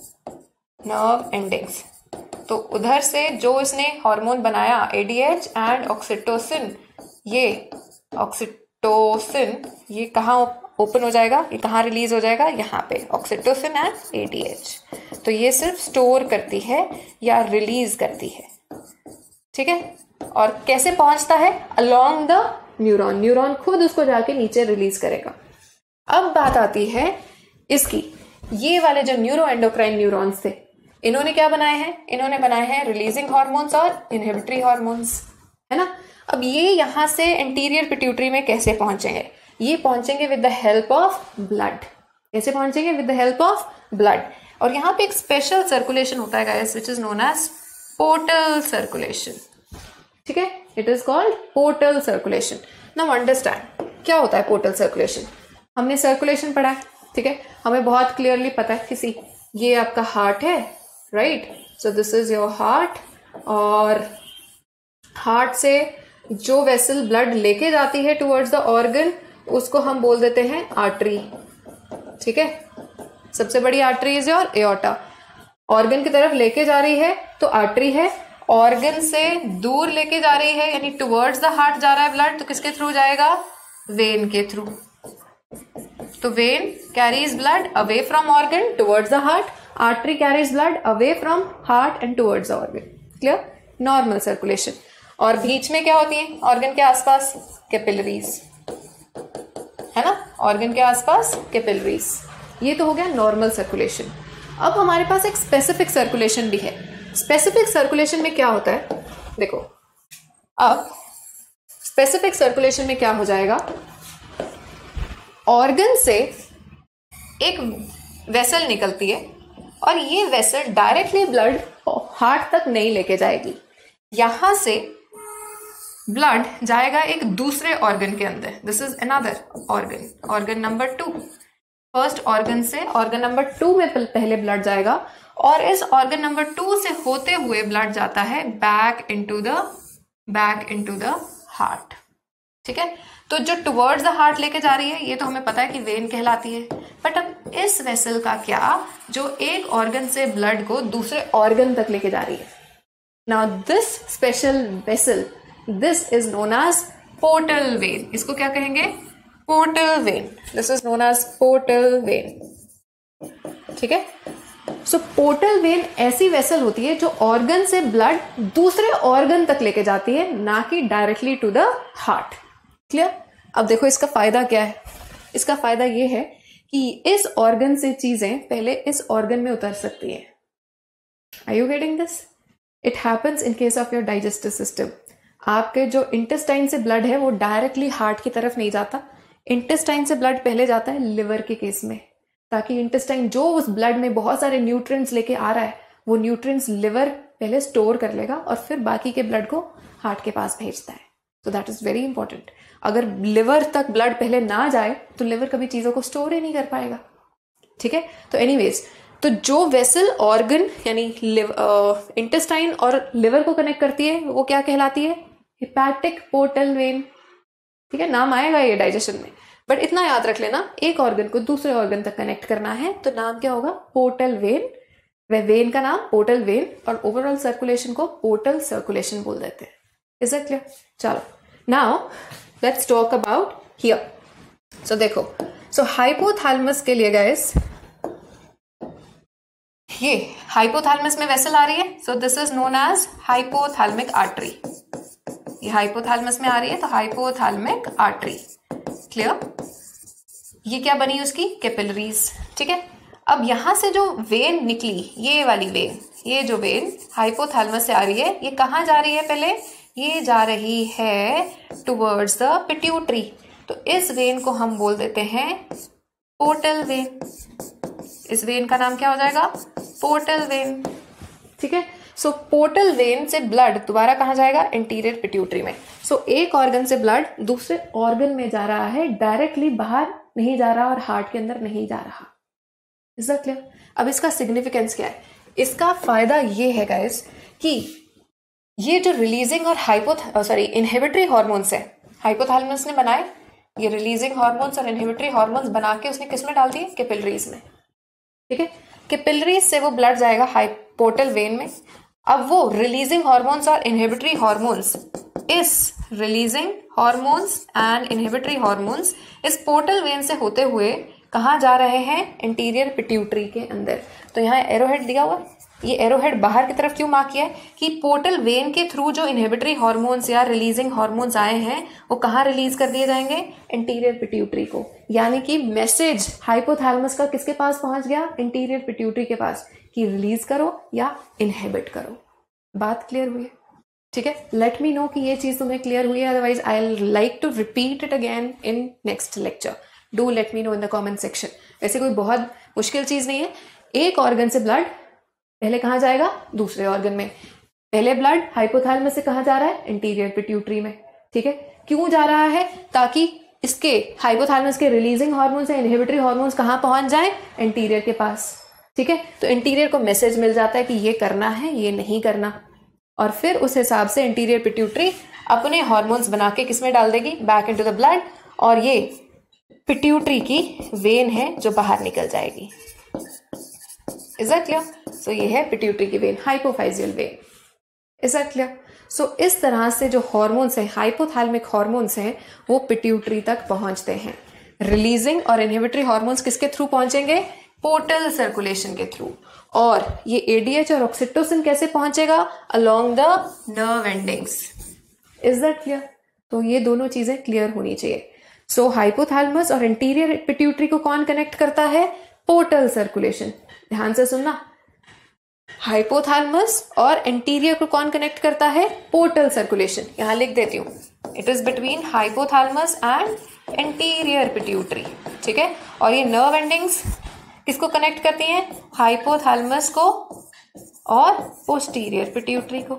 Nerve endings. तो उधर से जो इसने हार्मोन बनाया एडीएच एंड ऑक्सीटोसिन, ये ऑक्सीटोसिन ये कहाँ ओपन हो जाएगा? ये कहाँ रिलीज हो जाएगा? यहाँ पे, ऑक्सीटोसिन एंड एडीएच। तो ये सिर्फ स्टोर करती है या रिलीज करती है। ठीक है, और कैसे पहुंचता है? Along the neuron. न्यूरॉन खुद उसको जाके नीचे रिलीज करेगा। अब बात आती है इसकी, ये वाले जो न्यूरो एंडोक्राइन न्यूरॉन्स थे, इन्होंने क्या बनाए हैं? इन्होंने बनाए हैं रिलीजिंग हार्मोन्स और इनहिबिटरी हार्मोन्स, है ना? अब ये यहां से एंटीरियर पिट्यूटरी में कैसे पहुंचेंगे? ये पहुंचेंगे with the help of blood. कैसे पहुंचेंगे? With the help of blood. और यहाँ पे एक स्पेशल सर्कुलेशन होता है guys, which is known as portal circulation. ठीक है, it is called portal circulation. Now understand क्या होता है पोर्टल सर्कुलेशन। हमने सर्कुलेशन पढ़ा है, ठीक है, हमें बहुत क्लियरली पता है किसी, ये आपका हार्ट है, right? So this is your heart, और हार्ट से जो वेसल ब्लड लेके जाती है टुवर्ड्स द ऑर्गन, उसको हम बोल देते हैं आर्टरी। ठीक है, सबसे बड़ी artery is your aorta. Organ की तरफ लेके जा रही है तो आर्टरी है, ऑर्गन से दूर लेके जा रही है यानी टुवर्ड्स द हार्ट जा रहा है ब्लड, तो किसके थ्रू जाएगा? वेन के थ्रू। तो vein carries blood away from organ towards the heart, artery carries blood away from heart and towards the organ. Clear? Normal circulation. और बीच में क्या होती है ऑर्गन के आसपास? कैपिलरीज, है ना? ऑर्गन के आसपास कैपिलरीज। ये तो हो गया नॉर्मल सर्कुलेशन। अब हमारे पास एक स्पेसिफिक सर्कुलेशन भी है। स्पेसिफिक सर्कुलेशन में क्या होता है? देखो, अब स्पेसिफिक सर्कुलेशन में क्या हो जाएगा? ऑर्गन से एक वेसल निकलती है और ये वेसल डायरेक्टली ब्लड हार्ट तक नहीं लेके जाएगी। यहां से ब्लड जाएगा एक दूसरे ऑर्गन के अंदर। This is another organ, organ number 2। First organ से ऑर्गन नंबर 2 में पहले ब्लड जाएगा, और इस ऑर्गन नंबर 2 से होते हुए ब्लड जाता है बैक इनटू द हार्ट। ठीक है, तो जो टुवर्ड्स द हार्ट लेके जा रही है ये तो हमें पता है कि वेन कहलाती है। बट अब इस वेसल का क्या, जो एक ऑर्गन से ब्लड को दूसरे ऑर्गन तक लेके जा रही है। Now this special vessel, this is known as portal vein. इसको क्या कहेंगे? Portal vein. This is known as portal vein. ठीक है, सो पोर्टल वेन ऐसी वेसल होती है जो ऑर्गन से ब्लड दूसरे ऑर्गन तक लेके जाती है, ना कि directly to the heart. Clear? अब देखो इसका फायदा क्या है। इसका फायदा ये है कि इस ऑर्गन से चीजें पहले इस ऑर्गन में उतर सकती है। Are you getting this? It happens in case of your digestive system. आपके जो इंटेस्टाइन से ब्लड है वो डायरेक्टली हार्ट की तरफ नहीं जाता, इंटेस्टाइन से ब्लड पहले जाता है लिवर के केस में, ताकि इंटेस्टाइन जो उस ब्लड में बहुत सारे न्यूट्रिएंट्स लेके आ रहा है वो न्यूट्रिएंट्स लिवर पहले स्टोर कर लेगा और फिर बाकी के ब्लड को हार्ट के पास भेजता है. So that is very important. अगर लिवर तक ब्लड पहले ना जाए तो लिवर कभी चीजों को स्टोर ही नहीं कर पाएगा. ठीक है, तो एनीवेज, तो जो वेसल ऑर्गन यानी इंटेस्टाइन और लिवर को कनेक्ट करती है वो क्या कहलाती है? Hepatic portal vein. ठीक है, नाम आएगा ये डाइजेशन में, बट इतना याद रख लेना, एक ऑर्गन को दूसरे ऑर्गन तक कनेक्ट करना है तो नाम क्या होगा? Portal vein. वह वेन का नाम पोर्टल वेन, और ओवरऑल सर्कुलेशन को पोर्टल सर्कुलेशन बोल देते हैं. Is it clear? चलो, now let's talk about here. So देखो, सो हाइपोथैलेमस के लिए गाइस, ये हाइपोथैलेमस में वेसल आ रही है, so this is known as hypothalamic artery. ये हाइपोथैलेमस में आ रही है तो हाइपोथैलेमिक आर्टरी. क्लियर? ये क्या बनी उसकी? कैपिलरीज. ठीक है, अब यहां से जो वेन निकली, ये वाली वेन, ये जो वेन हाइपोथैलेमस से आ रही है, ये कहां जा रही है? पहले ये जा रही है टुवर्ड्स द पिट्यूटरी. तो इस वेन को हम बोल देते हैं पोर्टल वेन. इस वेन का नाम क्या हो जाएगा? Portal vein. ठीक है, सो पोर्टल वेन से ब्लड दोबारा कहां जाएगा? इंटीरियर पिट्यूटरी में. सो एक ऑर्गन से ब्लड दूसरे ऑर्गन में जा रहा है, डायरेक्टली बाहर नहीं जा रहा और हार्ट के अंदर नहीं जा रहा. Is that clear? अब इसका सिग्निफिकेंस क्या है? इसका फायदा ये है गाइस कि ये जो रिलीजिंग और इनहिबिटरी हॉर्मोन्स है, हाइपोथैलेमस ने बनाए, ये रिलीजिंग हॉर्मोन्स और इनहिबिटरी हॉर्मोन्स बना के उसने किसमें डाल दिए? कैपिलरीज में. ठीक है, कैपिलरीज से वो ब्लड जाएगा पोर्टल वेन में. अब वो रिलीजिंग हॉर्मोन्स और इनहिबिटरी हॉर्मोन्स, इस releasing hormones and inhibitory hormones इस पोर्टल वेन से होते हुए कहाँ जा रहे हैं? इंटीरियर पिट्यूटरी के अंदर. तो यहाँ एरोहेड दिया हुआ, ये एरोहेड बाहर की तरफ क्यों मार्क किया है? कि पोर्टल वेन के थ्रू जो इनहिबिटरी हॉर्मोन्स या रिलीजिंग हॉर्मोन्स आए हैं वो कहाँ रिलीज कर दिए जाएंगे? इंटीरियर पिट्यूटरी को. यानी कि मैसेज हाइपोथैलेमस का किसके पास पहुंच गया? इंटीरियर पिट्यूटरी के पास, कि रिलीज करो या इनहिबिट करो. बात क्लियर हुई है? ठीक है, लेट मी नो कि ये चीज तुम्हें क्लियर हुई है, otherwise I will like to repeat it again in next lecture. Do let me know in the comment section. वैसे कोई बहुत मुश्किल चीज नहीं है. एक ऑर्गन से ब्लड पहले कहां जाएगा? दूसरे ऑर्गन में. पहले ब्लड हाइपोथैलेमस से कहां जा रहा है? इंटीरियर पिट्यूटरी में. ठीक है, क्यों जा रहा है? ताकि इसके हाइपोथैलेमस के रिलीजिंग हॉर्मोन्स या इनहिबिटरी हॉर्मोन्स कहां पहुंच जाए? इंटीरियर के पास. ठीक है, तो इंटीरियर को मैसेज मिल जाता है कि ये करना है, ये नहीं करना, और फिर उस हिसाब से इंटीरियर पिट्यूटरी अपने हॉर्मोन्स बना के किसमें डाल देगी? बैक इनटू द ब्लड, और ये पिट्यूटरी की वेन है जो बाहर निकल जाएगी. Is that clear? सो ये है पिट्यूटरी की vein, hypophyseal vein. Is that clear? So इस तरह से जो हॉर्मोन्स हैं, हाइपोथैलेमिक हॉर्मोन्स हैं, वो पिट्यूटरी तक पहुंचते हैं. रिलीजिंग और इनहिबिटरी हॉर्मोन्स किसके थ्रू पहुंचेंगे? पोर्टल सर्कुलेशन के थ्रू. और ये एडीएच और ऑक्सीटोसिन कैसे पहुंचेगा? Along the nerve endings. Is that clear? तो ये दोनों चीजें क्लियर होनी चाहिए. सो हाइपोथैलेमस और इंटीरियर पिट्यूटरी को कौन कनेक्ट करता है? Portal circulation. ध्यान से सुनना, हाइपोथैलेमस और इंटीरियर को कौन कनेक्ट करता है? Portal circulation. यहां लिख देती हूं, it is between hypothalamus and interior pituitary. ठीक है, और ये नर्व एंडिंग्स किसको कनेक्ट करती हैं? हाइपोथैलेमस को और पोस्टीरियर पिट्यूटरी को.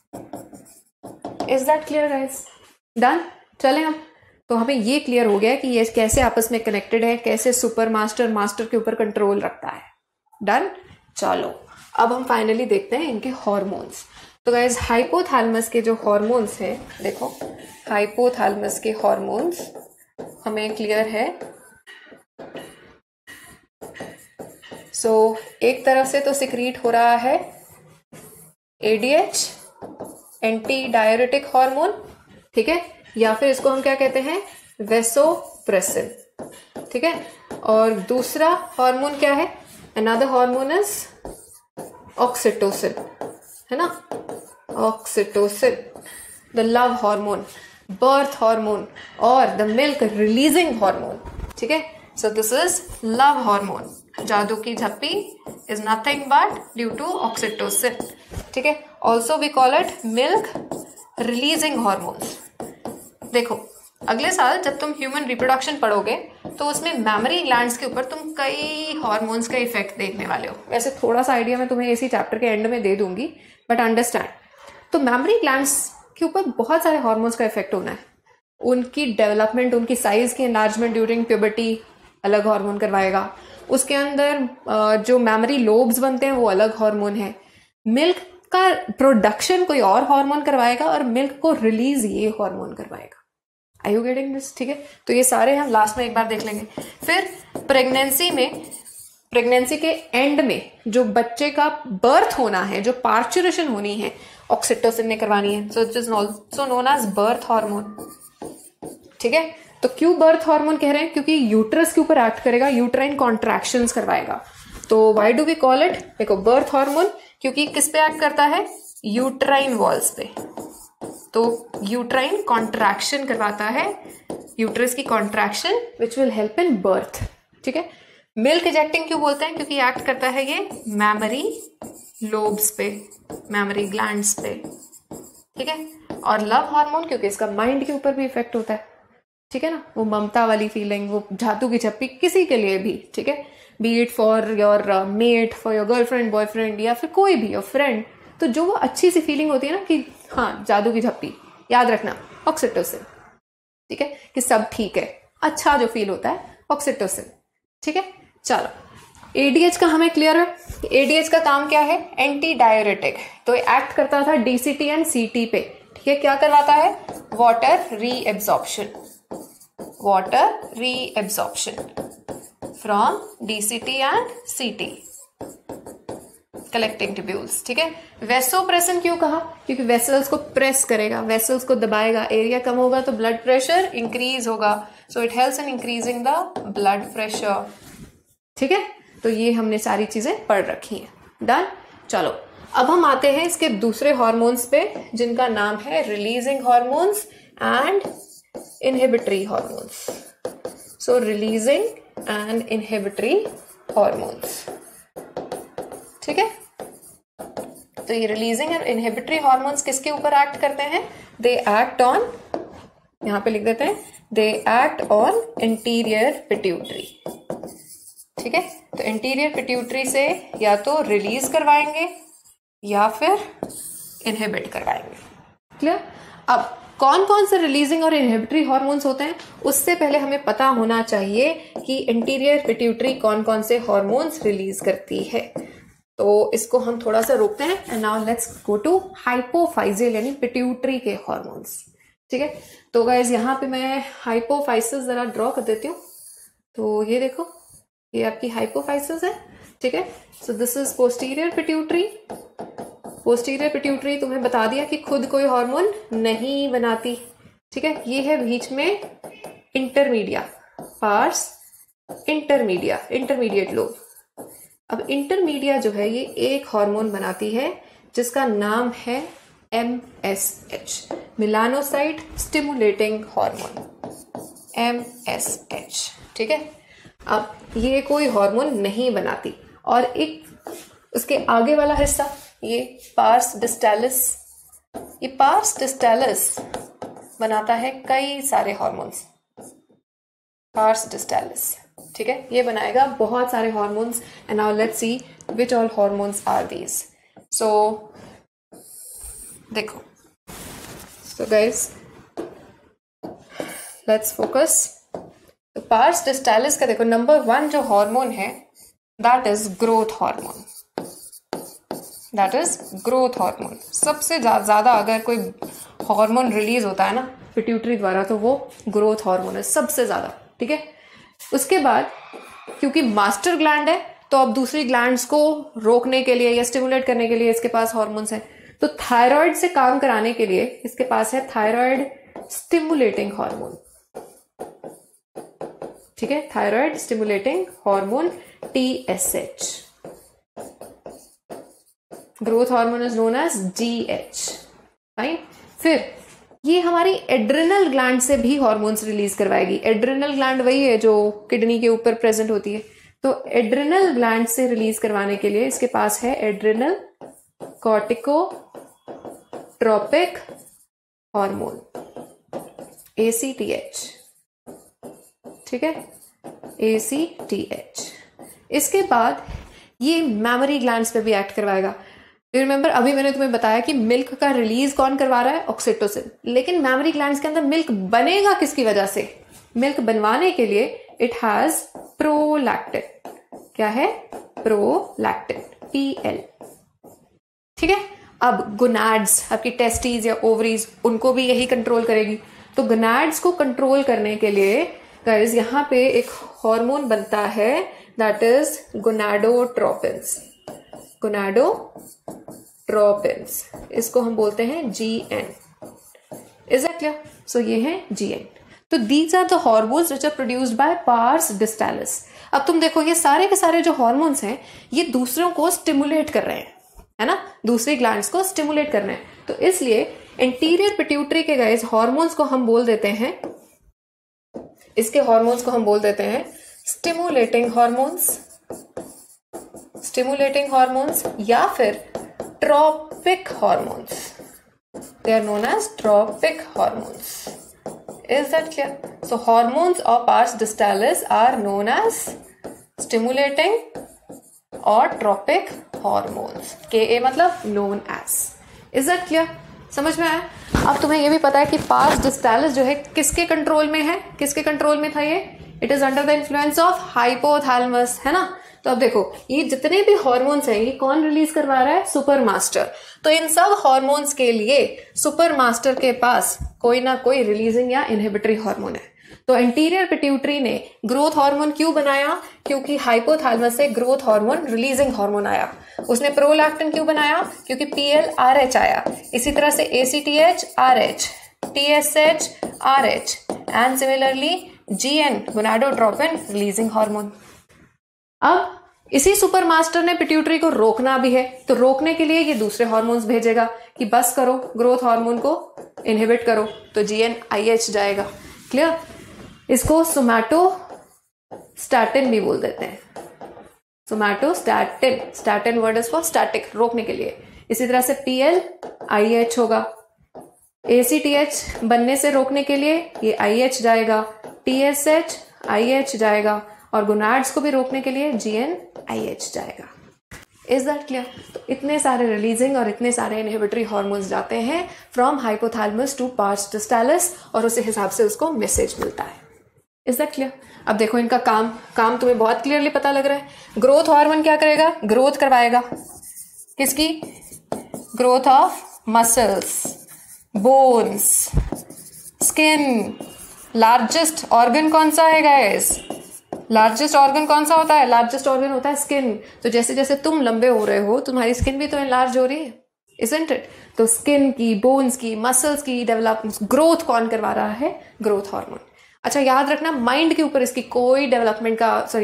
Is that clear guys? Done? चलें हम. तो हमें ये क्लियर हो गया कि ये कैसे आपस में कनेक्टेड है, कैसे सुपर मास्टर मास्टर के ऊपर कंट्रोल रखता है. डन? चलो, अब हम फाइनली देखते हैं इनके हॉर्मोन्स. तो गाइस, हाइपोथैलेमस के जो हॉर्मोन्स हैं, देखो हाइपोथैलेमस के हॉर्मोन्स हमें क्लियर है. सो एक तरफ से तो सिक्रीट हो रहा है एडीएच, एंटी डायरेटिक हार्मोन. ठीक है, या फिर इसको हम क्या कहते हैं? वेसोप्रेसिन. ठीक है, और दूसरा हार्मोन क्या है? अनदर हार्मोन इज ऑक्सीटोसिन, है ना? Oxytocin, the love hormone, birth hormone और द मिल्क रिलीजिंग हार्मोन. ठीक है, so this is love hormone. जादू की झप्पी is nothing but due to oxytocin, ठीक है। Also we call it milk releasing hormones. देखो अगले साल जब तुम ह्यूमन रिप्रोडक्शन पढ़ोगे तो उसमें मैमरी ग्लैंड्स के ऊपर तुम कई हॉर्मोन्स का इफेक्ट देखने वाले हो। वैसे थोड़ा सा आइडिया मैं तुम्हें इसी चैप्टर के एंड में दे दूंगी, बट अंडरस्टैंड। तो मैमरी ग्लैंड्स के ऊपर बहुत सारे हॉर्मोन्स का इफेक्ट होना है। उनकी डेवलपमेंट, उनकी साइज की एनलार्जमेंट ड्यूरिंग प्यूबर्टी अलग हार्मोन करवाएगा। उसके अंदर जो मैमरी लोब्स बनते हैं वो अलग हार्मोन है। मिल्क का प्रोडक्शन कोई और हार्मोन करवाएगा और मिल्क को रिलीज ये हार्मोन करवाएगा। Are you getting this? ठीक है, तो ये सारे हम लास्ट में एक बार देख लेंगे। फिर प्रेगनेंसी के एंड में जो बच्चे का बर्थ होना है, जो पार्चुरेशन होनी है, ऑक्सीटोसिन ने करवानी है। So it is also known as birth hormone, ठीक है। तो क्यों बर्थ हार्मोन कह रहे हैं? क्योंकि यूट्रस के ऊपर एक्ट करेगा, यूट्राइन कॉन्ट्रैक्शंस करवाएगा। तो why do we call it, देखो, बर्थ हार्मोन? क्योंकि किस पे एक्ट करता है? यूट्राइन वॉल्स पे। तो यूट्राइन कॉन्ट्रैक्शन करवाता है, यूट्रस की contraction which will help in birth, ठीक है। मिल्क इजेक्टिंग क्यों बोलते हैं? क्योंकि एक्ट करता है ये मैमरी लोब्स पे, मैमरी ग्लैंड्स पे, ठीक है। और लव हार्मोन क्योंकि इसका माइंड के ऊपर भी इफेक्ट होता है, ठीक है ना। वो ममता वाली फीलिंग, वो जादू की झप्पी किसी के लिए भी, ठीक है, be it for your mate, for your girlfriend, boyfriend, या फिर कोई भी योर फ्रेंड। तो जो वो अच्छी सी फीलिंग होती है ना कि हाँ जादू की झप्पी, याद रखना ऑक्सीटोसिन, ठीक है, कि सब ठीक है, अच्छा जो फील होता है ऑक्सीटोसिन, ठीक है। चलो, एडीएच का हमें क्लियर है। एडीएच का काम क्या है? Anti diuretic. तो एक्ट करता था डीसीटी एंड सीटी पे, ठीक है। क्या करवाता है? Water reabsorption, water reabsorption from DCT and CT, collecting tubules, ठीक है। वेसोप्रेसन क्यों कहा? क्योंकि वेसल्स को प्रेस करेगा, वेसल्स को दबाएगा, एरिया कम होगा तो ब्लड प्रेशर इंक्रीज होगा। So it helps in increasing the blood pressure, ठीक है। तो ये हमने सारी चीजें पढ़ रखी हैं, डन। चलो अब हम आते हैं इसके दूसरे हॉर्मोन्स पे, जिनका नाम है releasing hormones and inhibitory hormones. So releasing and inhibitory hormones, ठीक है। तो ये रिलीजिंग एंड इनहिबिटरी हॉर्मोन्स किसके ऊपर एक्ट करते हैं? दे एक्ट ऑन, यहां पे लिख देते हैं, they act on interior pituitary, ठीक है। तो इंटीरियर पिट्यूटरी से या तो रिलीज करवाएंगे या फिर इनहिबिट करवाएंगे, क्लियर। अब कौन कौन से रिलीजिंग और इनहिबिटरी हॉर्मोन्स होते हैं, उससे पहले हमें पता होना चाहिए कि इंटीरियर पिट्यूटरी कौन कौन से हॉर्मोन्स रिलीज करती है। तो इसको हम थोड़ा सा रोकते हैं and now let's go to hypophyseal यानी पिट्यूटरी के हॉर्मोन्स, ठीक है। तो गाइज यहाँ पे मैं हाइपोफाइसिस जरा ड्रॉ कर देती हूँ। तो ये देखो, ये आपकी हाइपोफाइसिस है, ठीक है। So this is posterior pituitary. Posterior pituitary तुम्हें बता दिया कि खुद कोई हार्मोन नहीं बनाती, ठीक है। ये है बीच में intermedia, pars intermedia, intermediate lobe. अब इंटरमीडिया जो है ये एक हार्मोन बनाती है जिसका नाम है MSH, melanocyte stimulating hormone, MSH, ठीक है। अब ये कोई हार्मोन नहीं बनाती। और एक उसके आगे वाला हिस्सा, ये पार्स डिस्टालिस, ये पार्स डिस्टालिस बनाता है कई सारे हार्मोन्स, पार्स डिस्टालिस, ठीक है। ये बनाएगा बहुत सारे hormones and now let's see which all hormones are these. So देखो, सो गाइस लेट्स फोकस। तो पार्स डिस्टालिस का देखो नंबर 1 जो हार्मोन है that is growth hormone, that is growth hormone. सबसे ज्यादा अगर कोई हार्मोन रिलीज होता है ना पिट्यूटरी द्वारा तो वो ग्रोथ हार्मोन है सबसे ज्यादा, ठीक है। उसके बाद क्योंकि मास्टर ग्लैंड है तो अब दूसरी ग्लैंड्स को रोकने के लिए या स्टिमुलेट करने के लिए इसके पास हार्मोन्स हैं। तो थायराइड से काम कराने के लिए इसके पास है थायराइड स्टिमुलेटिंग हार्मोन, ठीक है, thyroid stimulating hormone TSH। Growth hormone is known as GH, right. फिर ये हमारी एड्रिनल ग्लैंड से भी हार्मोन्स रिलीज करवाएगी। एड्रिनल ग्लैंड वही है जो किडनी के ऊपर प्रेजेंट होती है। तो एड्रिनल ग्लैंड से रिलीज करवाने के लिए इसके पास है एड्रिनल कॉर्टिकोट्रोपिक हार्मोन, ACTH, ठीक है, ACTH। इसके बाद ये मैमरी ग्लैंड्स पे भी एक्ट करवाएगा। रिमेंबर अभी मैंने तुम्हें बताया कि मिल्क का रिलीज कौन करवा रहा है, ऑक्सीटोसिन, लेकिन मैमरी ग्लैंड्स के अंदर मिल्क बनेगा किसकी वजह से? मिल्क बनवाने के लिए इट हैज प्रोलैक्टिन। क्या है? प्रोलैक्टिन, PL, ठीक है। अब गोनाड्स, आपकी टेस्टीज या ओवरीज, उनको भी यही कंट्रोल करेगी। तो गोनाड्स को कंट्रोल करने के लिए गाइस यहां पे एक हार्मोन बनता है, दैट इज गोनाडोट्रोपिन्स। गोनाडोट्रोपिन्स, इसको हम बोलते हैं GN। Is that clear? So ये है GN। तो these are the hormones which are produced by pars distalis. अब तुम देखो ये सारे के सारे जो हार्मोन्स हैं ये दूसरों को स्टिमुलेट कर रहे हैं, है ना, दूसरी ग्लैंड्स को स्टिमुलेट कर रहे हैं। तो इसलिए एंटीरियर पिट्यूटरी के गाइस हार्मोन्स को हम बोल देते हैं, इसके हार्मोन्स को हम बोल देते हैं स्टिमुलेटिंग हार्मोन्स या फिर tropic hormones. They are known as tropic hormones. Is that clear? So hormones of pars distalis are known as stimulating or tropic hormones. KA मतलब known as. Is that clear? समझ में आया? अब तुम्हें ये भी पता है कि pars distalis जो है किसके कंट्रोल में है, किसके कंट्रोल में था ये? It is under the influence of hypothalamus, है ना? तो अब देखो ये जितने भी हार्मोन्स हैं ये कौन रिलीज करवा रहा है? Super master. तो इन सब हार्मोन्स के लिए सुपर मास्टर के पास कोई ना कोई रिलीजिंग या इनहिबिटरी हार्मोन है। तो एंटीरियर पिट्यूटरी ने ग्रोथ हार्मोन क्यों बनाया? क्योंकि हाइपोथैलेमस से ग्रोथ हार्मोन रिलीजिंग हार्मोन आया। उसने प्रोलैक्टिन क्यों बनाया? क्योंकि PL RH आया। इसी तरह से ACTH RH, TSH RH and similarly GN gonadotropin releasing hormone. अब इसी सुपर मास्टर ने पिट्यूटरी को रोकना भी है, तो रोकने के लिए ये दूसरे हार्मोन्स भेजेगा कि बस करो, ग्रोथ हार्मोन को इनहिबिट करो, तो GnIH जाएगा। क्लियर? इसको सोमैटोस्टैटिन भी बोल देते हैं। Somatostatin, statin word is for static, रोकने के लिए। इसी तरह से PLIH होगा। ACTH बनने से रोकने के लिए ये IH जाएगा, TSH IH जाएगा और गोनाड्स को भी रोकने के लिए GnIH जाएगा। Is that clear? तो इतने सारे रिलीजिंग और इतने सारे इनहिबिटरी हार्मोन्स जाते हैं from hypothalamus to pars distalis और उसी हिसाब से उसको मैसेज मिलता है। Is that clear? अब देखो इनका काम तुम्हें बहुत क्लियरली पता लग रहा है। ग्रोथ हार्मोन क्या करेगा? ग्रोथ करवाएगा किसकी? Growth of muscles, bones, skin. Largest organ कौन सा है गाइस? लार्जेस्ट ऑर्गन कौन सा होता है? लार्जेस्ट ऑर्गन होता है स्किन। तो जैसे जैसे तुम लंबे हो रहे हो तुम्हारी स्किन भी तो एनलार्ज हो रही है, isn't it? तो स्किन की, बोन्स की, मसल्स की डेवलपमेंट, ग्रोथ कौन करवा रहा है? Growth hormone. अच्छा याद रखना माइंड के ऊपर इसकी कोई डेवलपमेंट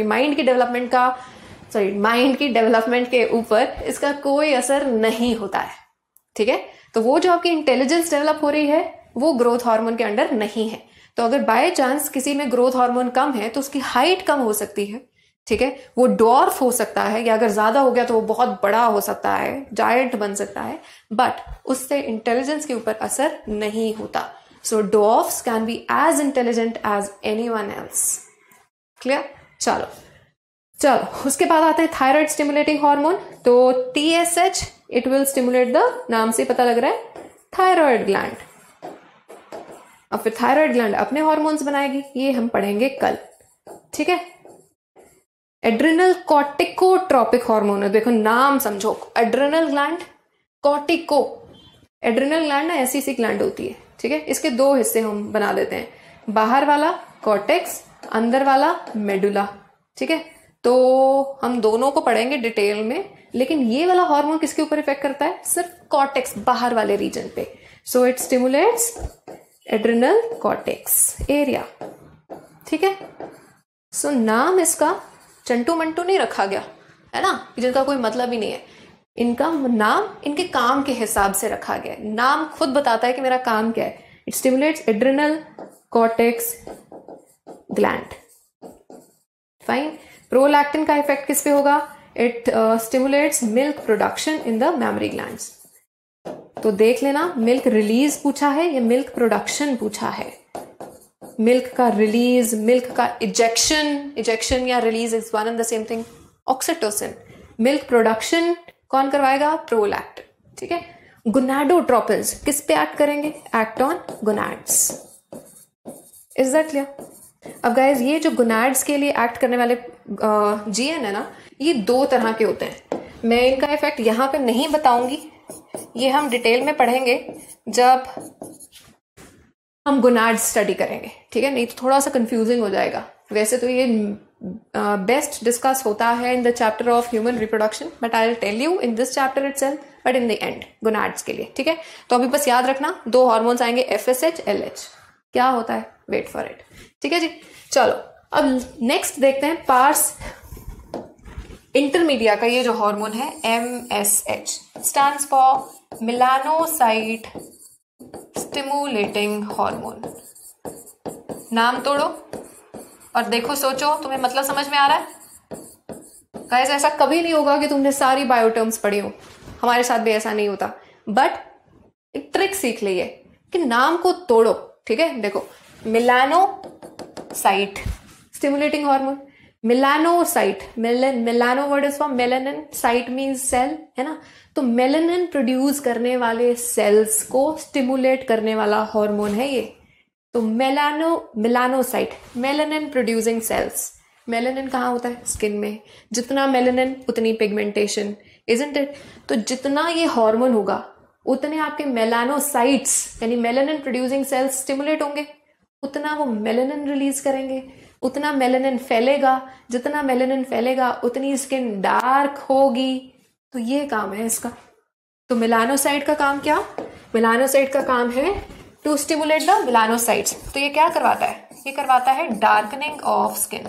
के ऊपर इसका कोई असर नहीं होता है, ठीक है। तो वो जो आपकी इंटेलिजेंस डेवलप हो रही है वो ग्रोथ हार्मोन के अंडर नहीं है। तो अगर बाय चांस किसी में ग्रोथ हार्मोन कम है तो उसकी हाइट कम हो सकती है, ठीक है, वो डॉर्फ हो सकता है, या अगर ज्यादा हो गया तो वो बहुत बड़ा हो सकता है, जायंट बन सकता है, बट उससे इंटेलिजेंस के ऊपर असर नहीं होता। So dwarfs can be as intelligent as anyone else. Clear? चलो उसके बाद आता है थायराइड स्टिमुलेटिंग हार्मोन। तो TSH it will stimulate the, नाम से पता लग रहा है, थायराइड ग्लैंड। अब फिर थायराइड ग्लैंड अपने हार्मोन्स बनाएगी, ये हम पढ़ेंगे कल, ठीक है। एड्रिनल कॉर्टिकोट्रोपिक हार्मोन, देखो नाम समझो, adrenal gland, cortico. Adrenal gland ना ऐसी सी ग्लैंड होती है, ठीक है। इसके दो हिस्से हम बना देते हैं, बाहर वाला कॉर्टेक्स, अंदर वाला मेडुला, ठीक है। तो हम दोनों को पढ़ेंगे डिटेल में, लेकिन ये वाला हार्मोन किसके ऊपर इफेक्ट करता है? सिर्फ कॉर्टेक्स, बाहर वाले रीजन पे। So it stimulates adrenal cortex area, ठीक है। सो नाम इसका चंटू मंटू नहीं रखा गया है ना, जिनका कोई मतलब ही नहीं है। इनका नाम इनके काम के हिसाब से रखा गया है। नाम खुद बताता है कि मेरा काम क्या है। It stimulates adrenal cortex gland, fine. Prolactin का इफेक्ट किस पे होगा? It stimulates milk production in the mammary glands. तो देख लेना, मिल्क रिलीज पूछा है या मिल्क प्रोडक्शन पूछा है? मिल्क का रिलीज, मिल्क का इजेक्शन या release is one and the same thing, oxytocin. Milk production कौन करवाएगा? प्रोलैक्टिन, ठीक है। गोनाडोट्रोपिन्स किस पे एक्ट करेंगे? Act on gonads. Is that clear? अब गाइस, ये जो गोनाड्स के लिए एक्ट करने वाले जीएन है ना, ये दो तरह के होते हैं। मैं इनका इफेक्ट यहां पे नहीं बताऊंगी, ये हम डिटेल में पढ़ेंगे जब हम गोनाड्स स्टडी करेंगे, ठीक है, नहीं तो थोड़ा सा कंफ्यूजिंग हो जाएगा। वैसे तो ये बेस्ट डिस्कस होता है in the chapter of human reproduction, but I will tell you in this chapter itself, but in the end gonads के लिए, ठीक है। तो अभी बस याद रखना, दो हार्मोन्स आएंगे, FSH, LH। क्या होता है? वेट फॉर इट, ठीक है जी। चलो अब नेक्स्ट देखते हैं पार्स इंटरमीडिया का ये जो हार्मोन है MSH, stands for melanocyte stimulating hormone. नाम तोड़ो और देखो, सोचो, तुम्हें मतलब समझ में आ रहा है? गाइस, ऐसा कभी नहीं होगा कि तुमने सारी बायोटर्म्स पढ़ी हो, हमारे साथ भी ऐसा नहीं होता, बट एक ट्रिक सीख ली है कि नाम को तोड़ो, ठीक है। देखो, melanocyte stimulating hormone, melanocyte, melano word is from melanin, cyte means cell, है ना। तो मेलानिन प्रोड्यूस करने वाले सेल्स को स्टिमुलेट करने वाला हार्मोन है ये। तो melanocyte, melanin producing cells. Melanin कहाँ होता है? स्किन में। जितना मेलानिन उतनी पिगमेंटेशन, इजंट इट? तो जितना ये हार्मोन होगा उतने आपके मेलानोसाइट्स यानी मेलानिन प्रोड्यूसिंग सेल्स स्टिमुलेट होंगे, उतना वो मेलानिन रिलीज करेंगे, उतना मेलानिन फैलेगा, जितना मेलानिन फैलेगा उतनी स्किन डार्क होगी। तो ये काम है इसका। तो मेलानोसाइट का काम क्या? मेलानोसाइट का काम है टू स्टिमुलेट द मेलानोसाइट्स। तो ये क्या करवाता है? ये करवाता है डार्कनिंग ऑफ स्किन।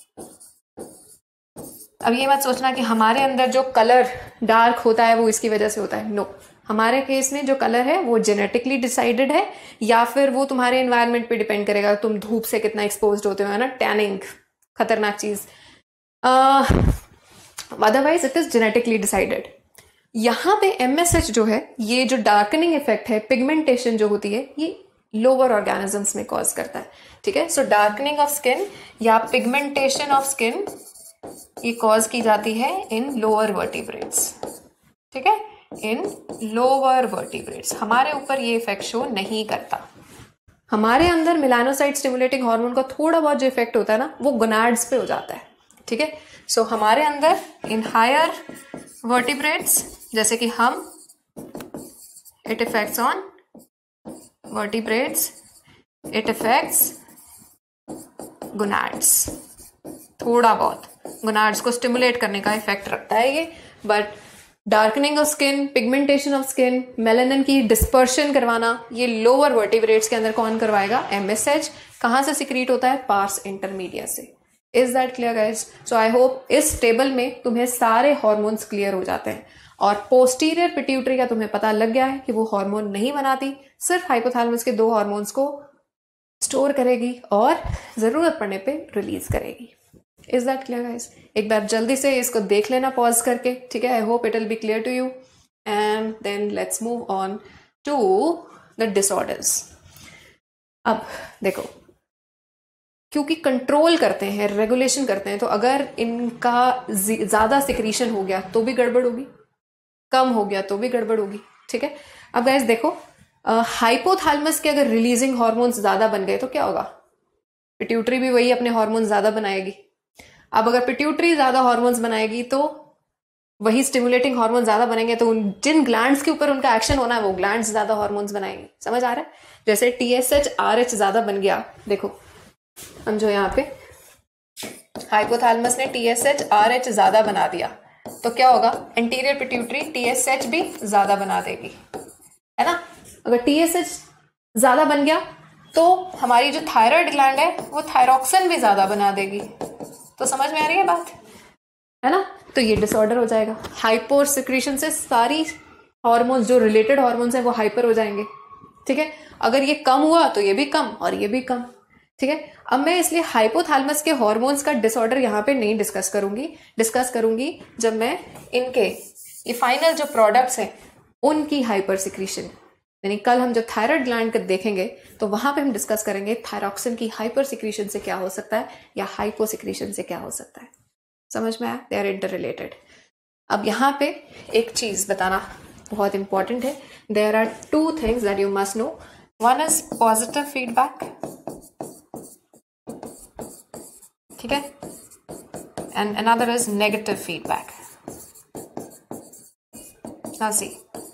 अब ये मत सोचना कि हमारे अंदर जो कलर डार्क होता है वो इसकी वजह से होता है, नो। हमारे केस में जो कलर है वो जेनेटिकली डिसाइडेड है, या फिर वो तुम्हारे एनवायरनमेंट पे डिपेंड करेगा, तुम धूप से कितना एक्सपोज्ड होते हो, है ना। टैनिंग खतरनाक चीज, otherwise it is genetically decided. यहाँ पे MSH जो है, ये जो डार्कनिंग इफेक्ट है, पिगमेंटेशन जो होती है, ये लोअर ऑर्गेनिजम्स में कॉज करता है, ठीक है। सो डार्कनिंग ऑफ स्किन या पिगमेंटेशन ऑफ स्किन ये कॉज की जाती है इन लोअर वर्टिब्रेट्स, ठीक है, इन लोअर वर्टिब्रेट्स। हमारे ऊपर ये इफेक्ट शो नहीं करता। हमारे अंदर मेलानोसाइट स्टिमुलेटिंग हार्मोन का थोड़ा बहुत जो इफेक्ट होता है ना, वो गोनाड्स पे हो जाता है, ठीक है। सो हमारे अंदर इन हायर वर्टिब्रेट्स, जैसे कि हम, it effects on vertebrates, it effects gonads. थोड़ा बहुत गोनाड्स को स्टिमुलेट करने का इफेक्ट रखता है ये, but darkening of skin, pigmentation of skin, melanin की डिस्पर्शन करवाना, ये लोअर वर्टिब्रेट्स के अंदर कौन करवाएगा? MSH। कहां से सिक्रीट होता है? पार्स इंटरमीडिया से। Is that clear guys? So I hope इस टेबल में तुम्हें सारे हॉर्मोन्स क्लियर हो जाते हैं, और पोस्टीरियर पिट्यूटरी का तुम्हें पता लग गया है कि वो हार्मोन नहीं बनाती, सिर्फ हाइपोथैलेमस के दो हार्मोन्स को स्टोर करेगी और जरूरत पड़ने पे रिलीज करेगी। Is that clear guys? एक बार जल्दी से इसको देख लेना पॉज करके, ठीक है। I hope it will be clear to you, and then let's move on to the disorders. अब देखो, क्योंकि कंट्रोल करते हैं, रेगुलेशन करते हैं, तो अगर इनका ज्यादा सिक्रीशन हो गया तो भी गड़बड़ होगी, कम हो गया तो भी गड़बड़ होगी, ठीक है। अब गाइस देखो, हाइपोथैलेमस के अगर रिलीजिंग हार्मोन्स ज्यादा बन गए तो क्या होगा? पिट्यूटरी भी वही अपने हार्मोन्स ज्यादा बनाएगी। अब अगर पिट्यूटरी ज्यादा हार्मोन्स बनाएगी तो वही स्टिमुलेटिंग हार्मोन ज्यादा बनेंगे, तो जिन ग्लैंड्स के ऊपर उनका एक्शन होना है वो ग्लैंड्स ज्यादा हार्मोन्स बनाएंगे। समझ आ रहा है? जैसे TSH RH ज्यादा बन गया, देखो हम जो यहाँ पे हाइपोथैलेमस ने TSH RH ज्यादा बना दिया, तो क्या होगा? एंटीरियर पिट्यूटरी TSH भी ज्यादा बना देगी, है ना। अगर TSH ज्यादा बन गया तो हमारी जो थायराइड ग्लैंड है वो थायरॉक्सिन भी ज्यादा बना देगी। तो समझ में आ रही है बात, है ना। तो ये डिसऑर्डर हो जाएगा। हाइपर सिक्रीशन से सारी हार्मोन्स जो रिलेटेड हार्मोन्स हैं वो हाइपर हो जाएंगे, ठीक है। अगर ये कम हुआ तो ये भी कम और ये भी कम। ठीक है, अब मैं इसलिए हाइपोथैलेमस के हॉर्मोन्स का डिसऑर्डर यहाँ पे नहीं डिस्कस करूंगी जब मैं इनके ये फाइनल जो प्रोडक्ट्स हैं उनकी हाइपर सिक्रीशन, यानी कल हम जब थायराइड ग्लैंड का देखेंगे तो वहां पे हम डिस्कस करेंगे थायरॉक्सिन की हाइपर सिक्रीशन से क्या हो सकता है या हाइपो सिक्रीशन से क्या हो सकता है। समझ में आया? They are interrelated. अब यहाँ पे एक चीज बताना बहुत इंपॉर्टेंट है। There are two things that you must know. One is positive feedback, ठीक है, and another is negative feedback. Now see,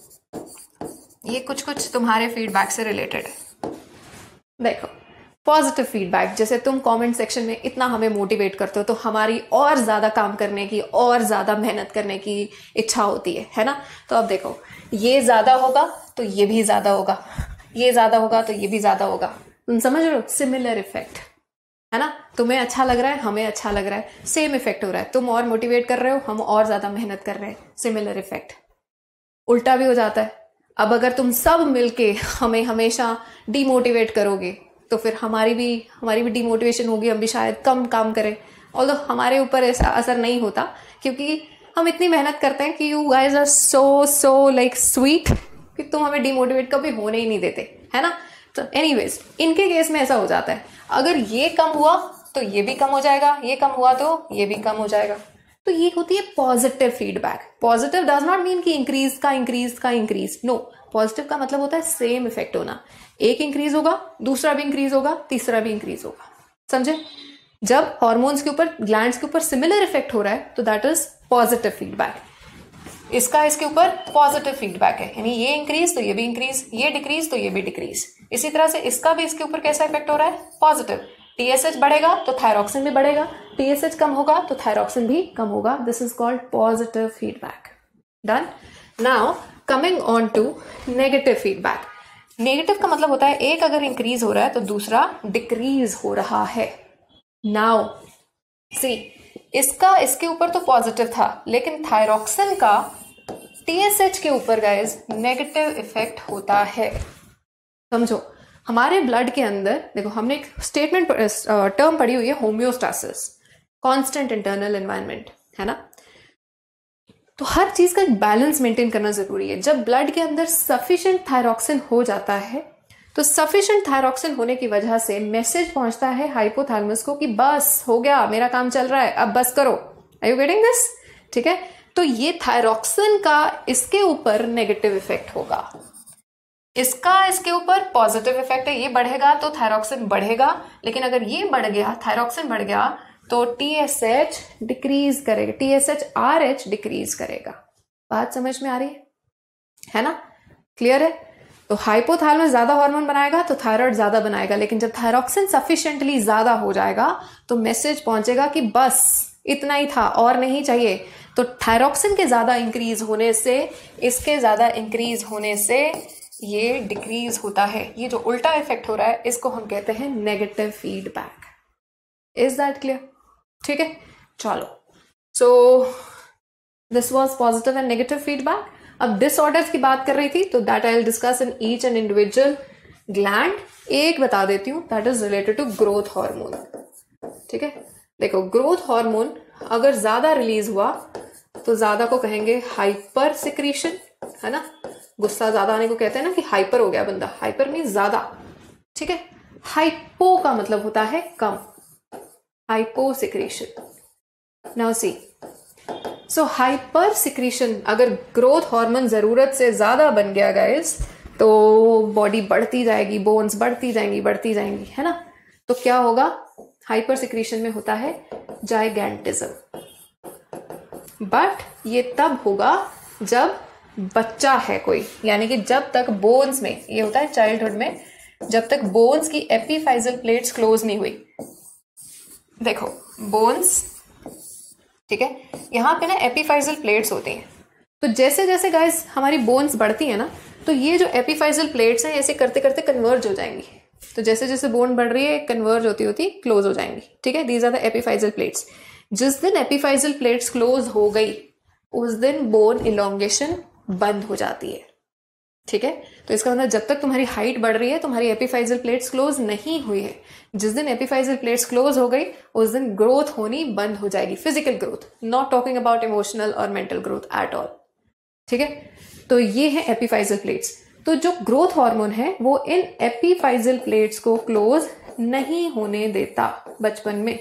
ये कुछ कुछ तुम्हारे फीडबैक से रिलेटेड है। देखो, पॉजिटिव फीडबैक, जैसे तुम कमेंट सेक्शन में इतना हमें मोटिवेट करते हो तो हमारी और ज्यादा काम करने की, और ज्यादा मेहनत करने की इच्छा होती है ना। तो अब देखो, ये ज्यादा होगा तो ये भी ज्यादा होगा, ये ज्यादा होगा तो ये भी ज्यादा होगा। तुम समझ रहे हो? सिमिलर इफेक्ट है ना। तुम्हें अच्छा लग रहा है, हमें अच्छा लग रहा है, सेम इफेक्ट हो रहा है। तुम और मोटिवेट कर रहे हो, हम और ज्यादा मेहनत कर रहे हैं, सिमिलर इफेक्ट। उल्टा भी हो जाता है। अब अगर तुम सब मिलके हमें हमेशा डीमोटिवेट करोगे तो फिर हमारी भी डीमोटिवेशन होगी, हम भी शायद कम काम करें। ऑल्दो हमारे ऊपर ऐसा असर नहीं होता क्योंकि हम इतनी मेहनत करते हैं कि you guys are so like sweet कि तुम हमें डीमोटिवेट कभी होने ही नहीं देते, है ना। तो एनीवेज, इनके केस में ऐसा हो जाता है, अगर ये कम हुआ तो ये भी कम हो जाएगा, ये कम हुआ तो ये भी कम हो जाएगा। तो ये होती है positive feedback. Positive does not mean कि इंक्रीज का इंक्रीज, नो। पॉजिटिव का मतलब होता है सेम इफेक्ट होना। एक इंक्रीज होगा, दूसरा भी इंक्रीज होगा, तीसरा भी इंक्रीज होगा। समझे? जब हॉर्मोन्स के ऊपर, ग्लैंड्स के ऊपर सिमिलर इफेक्ट हो रहा है तो दैट इज पॉजिटिव फीडबैक। इसका इसके ऊपर पॉजिटिव फीडबैक है, यानी ये इंक्रीज तो ये भी इंक्रीज, ये डिक्रीज तो ये भी डिक्रीज। इसी तरह से इसका भी इसके ऊपर कैसा इफेक्ट हो रहा है? पॉजिटिव। टीएसएच बढ़ेगा तो थायरॉक्सिन भी बढ़ेगा, टीएसएच कम होगा तो थायरॉक्सिन भी कम होगा। This is called positive feedback. Done. Now coming on to negative feedback. Negative का मतलब होता है एक अगर इंक्रीज हो रहा है तो दूसरा डिक्रीज हो रहा है। नाउ सी, इसका इसके ऊपर तो पॉजिटिव था, लेकिन थायरॉक्सिन का टीएसएच के ऊपर गाइस नेगेटिव इफेक्ट होता है। समझो, हमारे ब्लड के अंदर देखो, हमने एक स्टेटमेंट टर्म पढ़ी हुई है, होम्योस्टासिस, कांस्टेंट इंटरनल एनवायरनमेंट, है ना। तो हर चीज का एक बैलेंस मेंटेन करना जरूरी है। जब ब्लड के अंदर सफिशिएंट थायरॉक्सिन हो जाता है तो सफिशिएंट थायरॉक्सिन होने की वजह से मैसेज पहुंचता है हाइपोथैलेमस को कि बस हो गया, मेरा काम चल रहा है, अब बस करो। Are you getting this? ठीक है, तो ये थायरॉक्सिन का इसके ऊपर नेगेटिव इफेक्ट होगा, इसका इसके ऊपर पॉजिटिव इफेक्ट है। ये बढ़ेगा तो थायरॉक्सिन बढ़ेगा, लेकिन अगर ये बढ़ गया, थायरॉक्सिन बढ़ गया, तो टीएसएच डिक्रीज करेगा, टीएसएच-आरएच डिक्रीज करेगा। बात समझ में आ रही है ना? क्लियर है? तो हाइपोथैलेमस ज्यादा हार्मोन बनाएगा तो थायराइड ज्यादा बनाएगा, लेकिन जब थायरॉक्सिन सफिशिएंटली ज्यादा हो जाएगा तो मैसेज पहुंचेगा कि बस इतना ही था और नहीं चाहिए। तो थायरॉक्सिन के ज्यादा इंक्रीज होने से, इसके ज्यादा इंक्रीज होने से ये डिक्रीज होता है। ये जो उल्टा इफेक्ट हो रहा है इसको हम कहते हैं negative feedback. Is that clear? ठीक है, चलो। So this was positive and negative feedback. अब डिसऑर्डर्स की बात कर रही थी, तो that I will discuss in each and individual gland. एक बता देती हूं, that is related to growth hormone. ठीक है, देखो, ग्रोथ हार्मोन अगर ज्यादा रिलीज हुआ तो ज्यादा को कहेंगे हाइपर सिक्रीशन, है ना। गुस्सा ज्यादा आने को कहते हैं ना कि हाइपर हो गया बंदा, हाइपर मीन ज्यादा। ठीक है, हाइपो का मतलब होता है कम, hypo secretion. Now see, so hyper secretion, अगर ग्रोथ हार्मोन जरूरत से ज्यादा बन गया गाइस, तो बॉडी बढ़ती जाएगी, बोन्स बढ़ती जाएंगी, है ना। तो क्या होगा? हाइपर सिक्रीशन में होता है जाइगैंटिज्म। बट ये तब होगा जब बच्चा है कोई, यानी कि जब तक बोन्स में, ये होता है चाइल्डहुड में, जब तक बोन्स की एपिफाइजल प्लेट्स क्लोज नहीं हुई। देखो, बोन्स, ठीक है, यहां पे ना एपिफाइजल प्लेट्स होती हैं। तो जैसे जैसे गाइस हमारी बोन्स बढ़ती है ना, तो ये जो एपिफाइजल प्लेट्स हैं ऐसे करते करते कन्वर्ज हो जाएंगी। तो जैसे जैसे बोन बढ़ रही है, कन्वर्ज होती होती क्लोज हो जाएंगी। ठीक है, these are the epiphyseal plates. जिस दिन एपिफाइजल प्लेट्स क्लोज हो गई, उस दिन बोन इलोंगेशन बंद हो जाती है। ठीक है, तो इसका मतलब जब तक तुम्हारी हाइट बढ़ रही है तुम्हारी एपिफाइजल प्लेट्स क्लोज नहीं हुई है। जिस दिन एपिफाइजल प्लेट्स क्लोज हो गई उस दिन ग्रोथ होनी बंद हो जाएगी, physical growth, not talking about emotional और मेंटल ग्रोथ एट ऑल। ठीक है, तो ये है एपिफाइजल प्लेट्स। तो जो ग्रोथ हार्मोन है वो इन एपिफाइजल प्लेट्स को क्लोज नहीं होने देता बचपन में।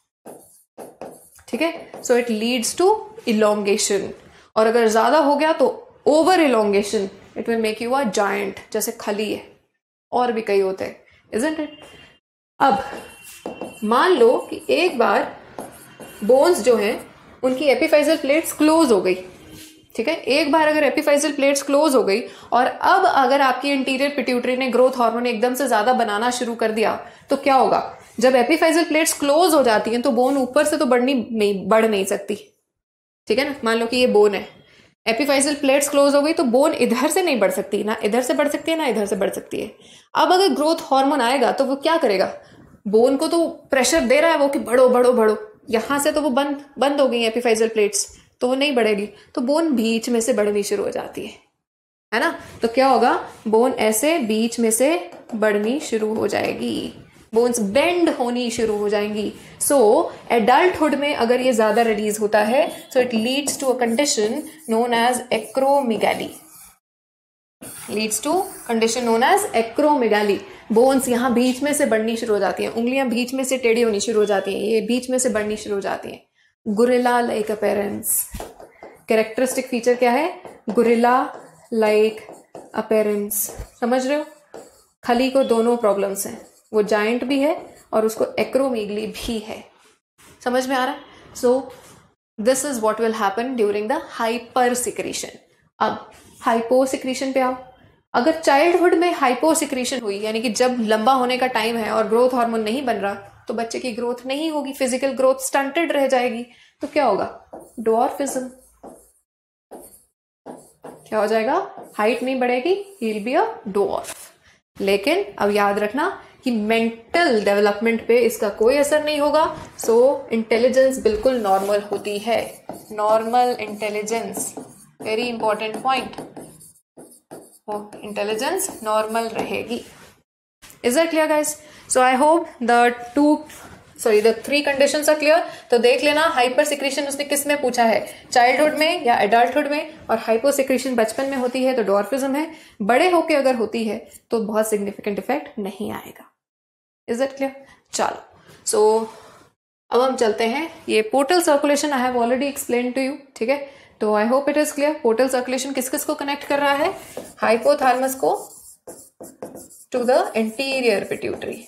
ठीक है, so it leads to elongation, और अगर ज्यादा हो गया तो over elongation, it will make you a giant, जैसे खली है, और भी कई होते हैं, इजंट इट। अब मान लो कि एक बार बोन्स जो हैं उनकी एपिफाइजल प्लेट्स क्लोज हो गई। ठीक है, एक बार अगर एपिफाइजल प्लेट्स क्लोज हो गई और अब अगर आपकी इंटीरियर पिट्यूटरी ने ग्रोथ हार्मोन एकदम से ज्यादा बनाना शुरू कर दिया तो क्या होगा? जब एपिफाइजल प्लेट्स क्लोज हो जाती हैं तो बोन ऊपर से तो बढ़ नहीं सकती। ठीक है ना, मान लो कि ये बोन है, एपिफाइजल प्लेट्स क्लोज हो गई तो बोन इधर से नहीं बढ़ सकती, ना इधर से बढ़ सकती है ना इधर से बढ़ सकती है। अब अगर ग्रोथ हार्मोन आएगा तो वो क्या करेगा? बोन को तो प्रेशर दे रहा है वो कि बढ़ो बढ़ो बढ़ो, यहां से तो वो बंद हो गई एपिफाइजल प्लेट्स, तो वो नहीं बढ़ेगी, तो बोन बीच में से बढ़नी शुरू हो जाती है ना। तो क्या होगा? बोन ऐसे बीच में से बढ़नी शुरू हो जाएगी, बोन्स बेंड होनी शुरू हो जाएंगी। सो एडल्टहुड में अगर ये ज्यादा रिलीज होता है so it leads to a condition known as acromegaly, leads to condition known as acromegaly. Bones यहाँ बीच में से बढ़नी शुरू हो जाती हैं, उंगलियां बीच में से टेढ़ी होनी शुरू हो जाती हैं, ये बीच में से बढ़नी शुरू हो जाती हैं। Gorilla like appearance, characteristic feature क्या है? Gorilla like appearance. समझ रहे हो? खली को दोनों प्रॉब्लम्स हैं, वो जायंट भी है और उसको एक्रोमेगली भी है। समझ में आ रहा है? So this is what will happen during the hyper secretion. अब हाइपो सिक्रीशन पे आओ। अगर चाइल्डहुड में हाइपो सिक्रीशन हुई, यानी कि जब लंबा होने का टाइम है और ग्रोथ हार्मोन नहीं बन रहा, तो बच्चे की ग्रोथ नहीं होगी, फिजिकल ग्रोथ स्टंटेड रह जाएगी, तो क्या होगा? ड्वार्फिज्म। क्या हो जाएगा? हाइट नहीं बढ़ेगी, he will be a dwarf. लेकिन अब याद रखना कि मेंटल डेवलपमेंट पे इसका कोई असर नहीं होगा। सो इंटेलिजेंस बिल्कुल नॉर्मल होती है, normal intelligence, very important point, intelligence normal रहेगी। Is that clear guys? So I hope the 3 conditions are clear. तो देख लेना, हाइपर सिक्रीशन उसने किस में पूछा है, चाइल्डहुड में या एडल्टहुड में, और हाइपो सिक्रीशन बचपन में होती है तो ड्वार्फिज्म है, बड़े होके अगर होती है तो बहुत सिग्निफिकेंट इफेक्ट नहीं आएगा। Is that clear? चलो, सो अब हम चलते हैं, ये portal circulation I have already explain to you. ठीक है, तो I hope it is clear. Portal circulation किस किस को कनेक्ट कर रहा है? हाइपोथैलेमस को to the interior pituitary,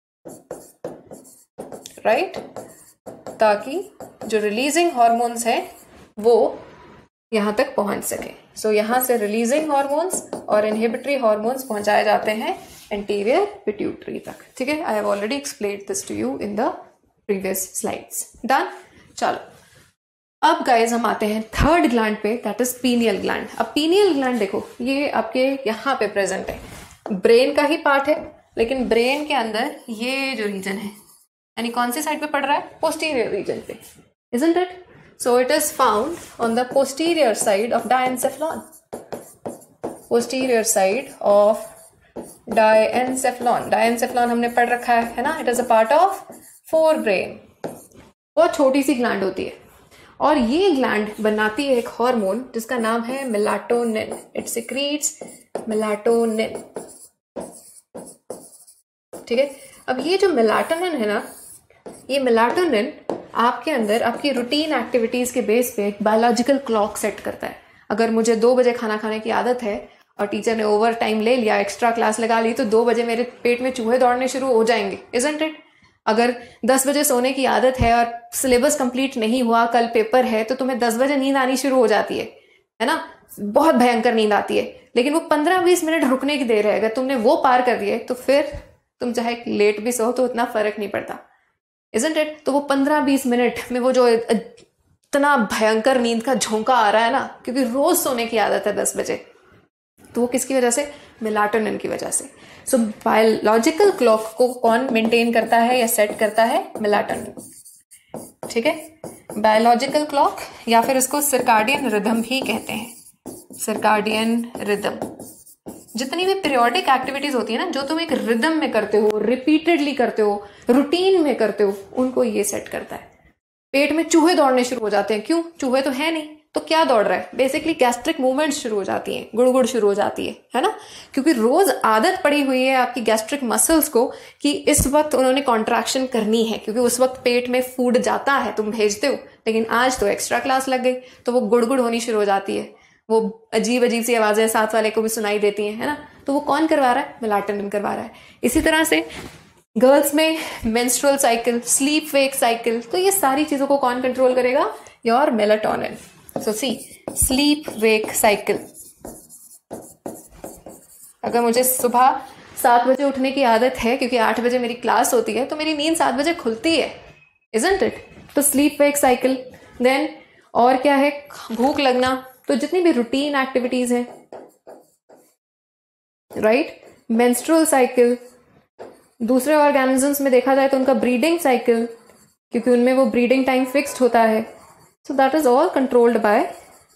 right, ताकि जो रिलीजिंग हॉर्मोन्स हैं वो यहां तक पहुंच सके। सो यहां से रिलीजिंग हॉर्मोन्स और इनहिबिटरी हॉर्मोन्स पहुंचाए जाते हैं इंटीरियर पिट्यूटरी तक। ठीक है, I have already explained this to you in the previous slides. Done? चलो, अब गाइज हम आते हैं थर्ड ग्लैंड पे, दैट इज पीनियल ग्लैंड। अब पीनियल ग्लैंड देखो, ये आपके यहाँ पे प्रेजेंट है, ब्रेन का ही पार्ट है, लेकिन ब्रेन के अंदर ये जो रीजन है, यानी कौन सी साइड पे पड़ रहा है? पोस्टीरियर रीजन पे, isn't it? So it is found on the posterior side of diencephalon, posterior side of diencephalon. Diencephalon हमने पढ़ रखा है ना, it is a part of forebrain. बहुत छोटी सी ग्लैंड होती है और ये ग्लैंड बनाती है एक हार्मोन जिसका नाम है मेलाटोनिन। It secretes melatonin. ठीक है, अब ये जो मेलाटोनिन है ना, ये मेलाटोनिन आपके अंदर आपकी रूटीन एक्टिविटीज के बेस पे एक बायोलॉजिकल क्लॉक सेट करता है। अगर मुझे 2 बजे खाना खाने की आदत है और टीचर ने ओवर टाइम ले लिया, एक्स्ट्रा क्लास लगा ली, तो 2 बजे मेरे पेट में चूहे दौड़ने शुरू हो जाएंगे, इजंट इट? अगर 10 बजे सोने की आदत है और सिलेबस कंप्लीट नहीं हुआ, कल पेपर है, तो तुम्हें 10 बजे नींद आनी शुरू हो जाती है ना? बहुत भयंकर नींद आती है, लेकिन वो 15-20 मिनट रुकने की देर है। अगर तुमने वो पार कर दिए तो फिर तुम चाहे लेट भी सो तो उतना फर्क नहीं पड़ता, इजंट इट? तो वो 15-20 मिनट में वो जो इतना भयंकर नींद का झोंका आ रहा है ना, क्योंकि रोज सोने की आदत है 10 बजे, तो वो किसकी वजह से? मेलाटोनिन की वजह से। सो बायोलॉजिकल क्लॉक को कौन मेंटेन करता है या सेट करता है? मेलाटोनिन। ठीक है, बायोलॉजिकल क्लॉक, या फिर इसको सर्काडियन रिदम भी कहते हैं, सर्काडियन रिदम। जितनी भी पीरियोडिक एक्टिविटीज होती है ना, जो तुम एक रिदम में करते हो, रिपीटेडली करते हो, रूटीन में करते हो, उनको ये सेट करता है। पेट में चूहे दौड़ने शुरू हो जाते हैं, क्यों? चूहे तो है नहीं, तो क्या दौड़ रहा है? बेसिकली गैस्ट्रिक मूवमेंट्स शुरू हो जाती हैं, गुड़गुड़ शुरू हो जाती है ना, क्योंकि रोज आदत पड़ी हुई है आपकी गैस्ट्रिक मसल्स को कि इस वक्त उन्होंने कॉन्ट्रैक्शन करनी है, क्योंकि उस वक्त पेट में फूड जाता है, तुम भेजते हो, लेकिन आज तो एक्स्ट्रा क्लास लग गई तो वो गुड़गुड़ होनी शुरू हो जाती है, वो अजीब अजीब सी आवाजें साथ वाले को भी सुनाई देती हैं, है ना। तो वो कौन करवा रहा है? मेलाटोनिन करवा रहा है। इसी तरह से गर्ल्स में menstrual cycle, sleep wake cycle, तो ये सारी चीजों को कौन कंट्रोल करेगा? Your melatonin. So see, sleep wake cycle. अगर मुझे सुबह 7 बजे उठने की आदत है, क्योंकि 8 बजे मेरी क्लास होती है, तो मेरी नींद 7 बजे खुलती है, इजंट इट? तो स्लीप वेक साइकिल। देन और क्या है? भूख लगना। तो जितनी भी रूटीन एक्टिविटीज हैं, राइट, मेंस्ट्रुअल साइकिल। दूसरे ऑर्गेनिजम्स में देखा जाए तो उनका ब्रीडिंग साइकिल, क्योंकि उनमें वो ब्रीडिंग टाइम फिक्स्ड होता है। So that is all controlled by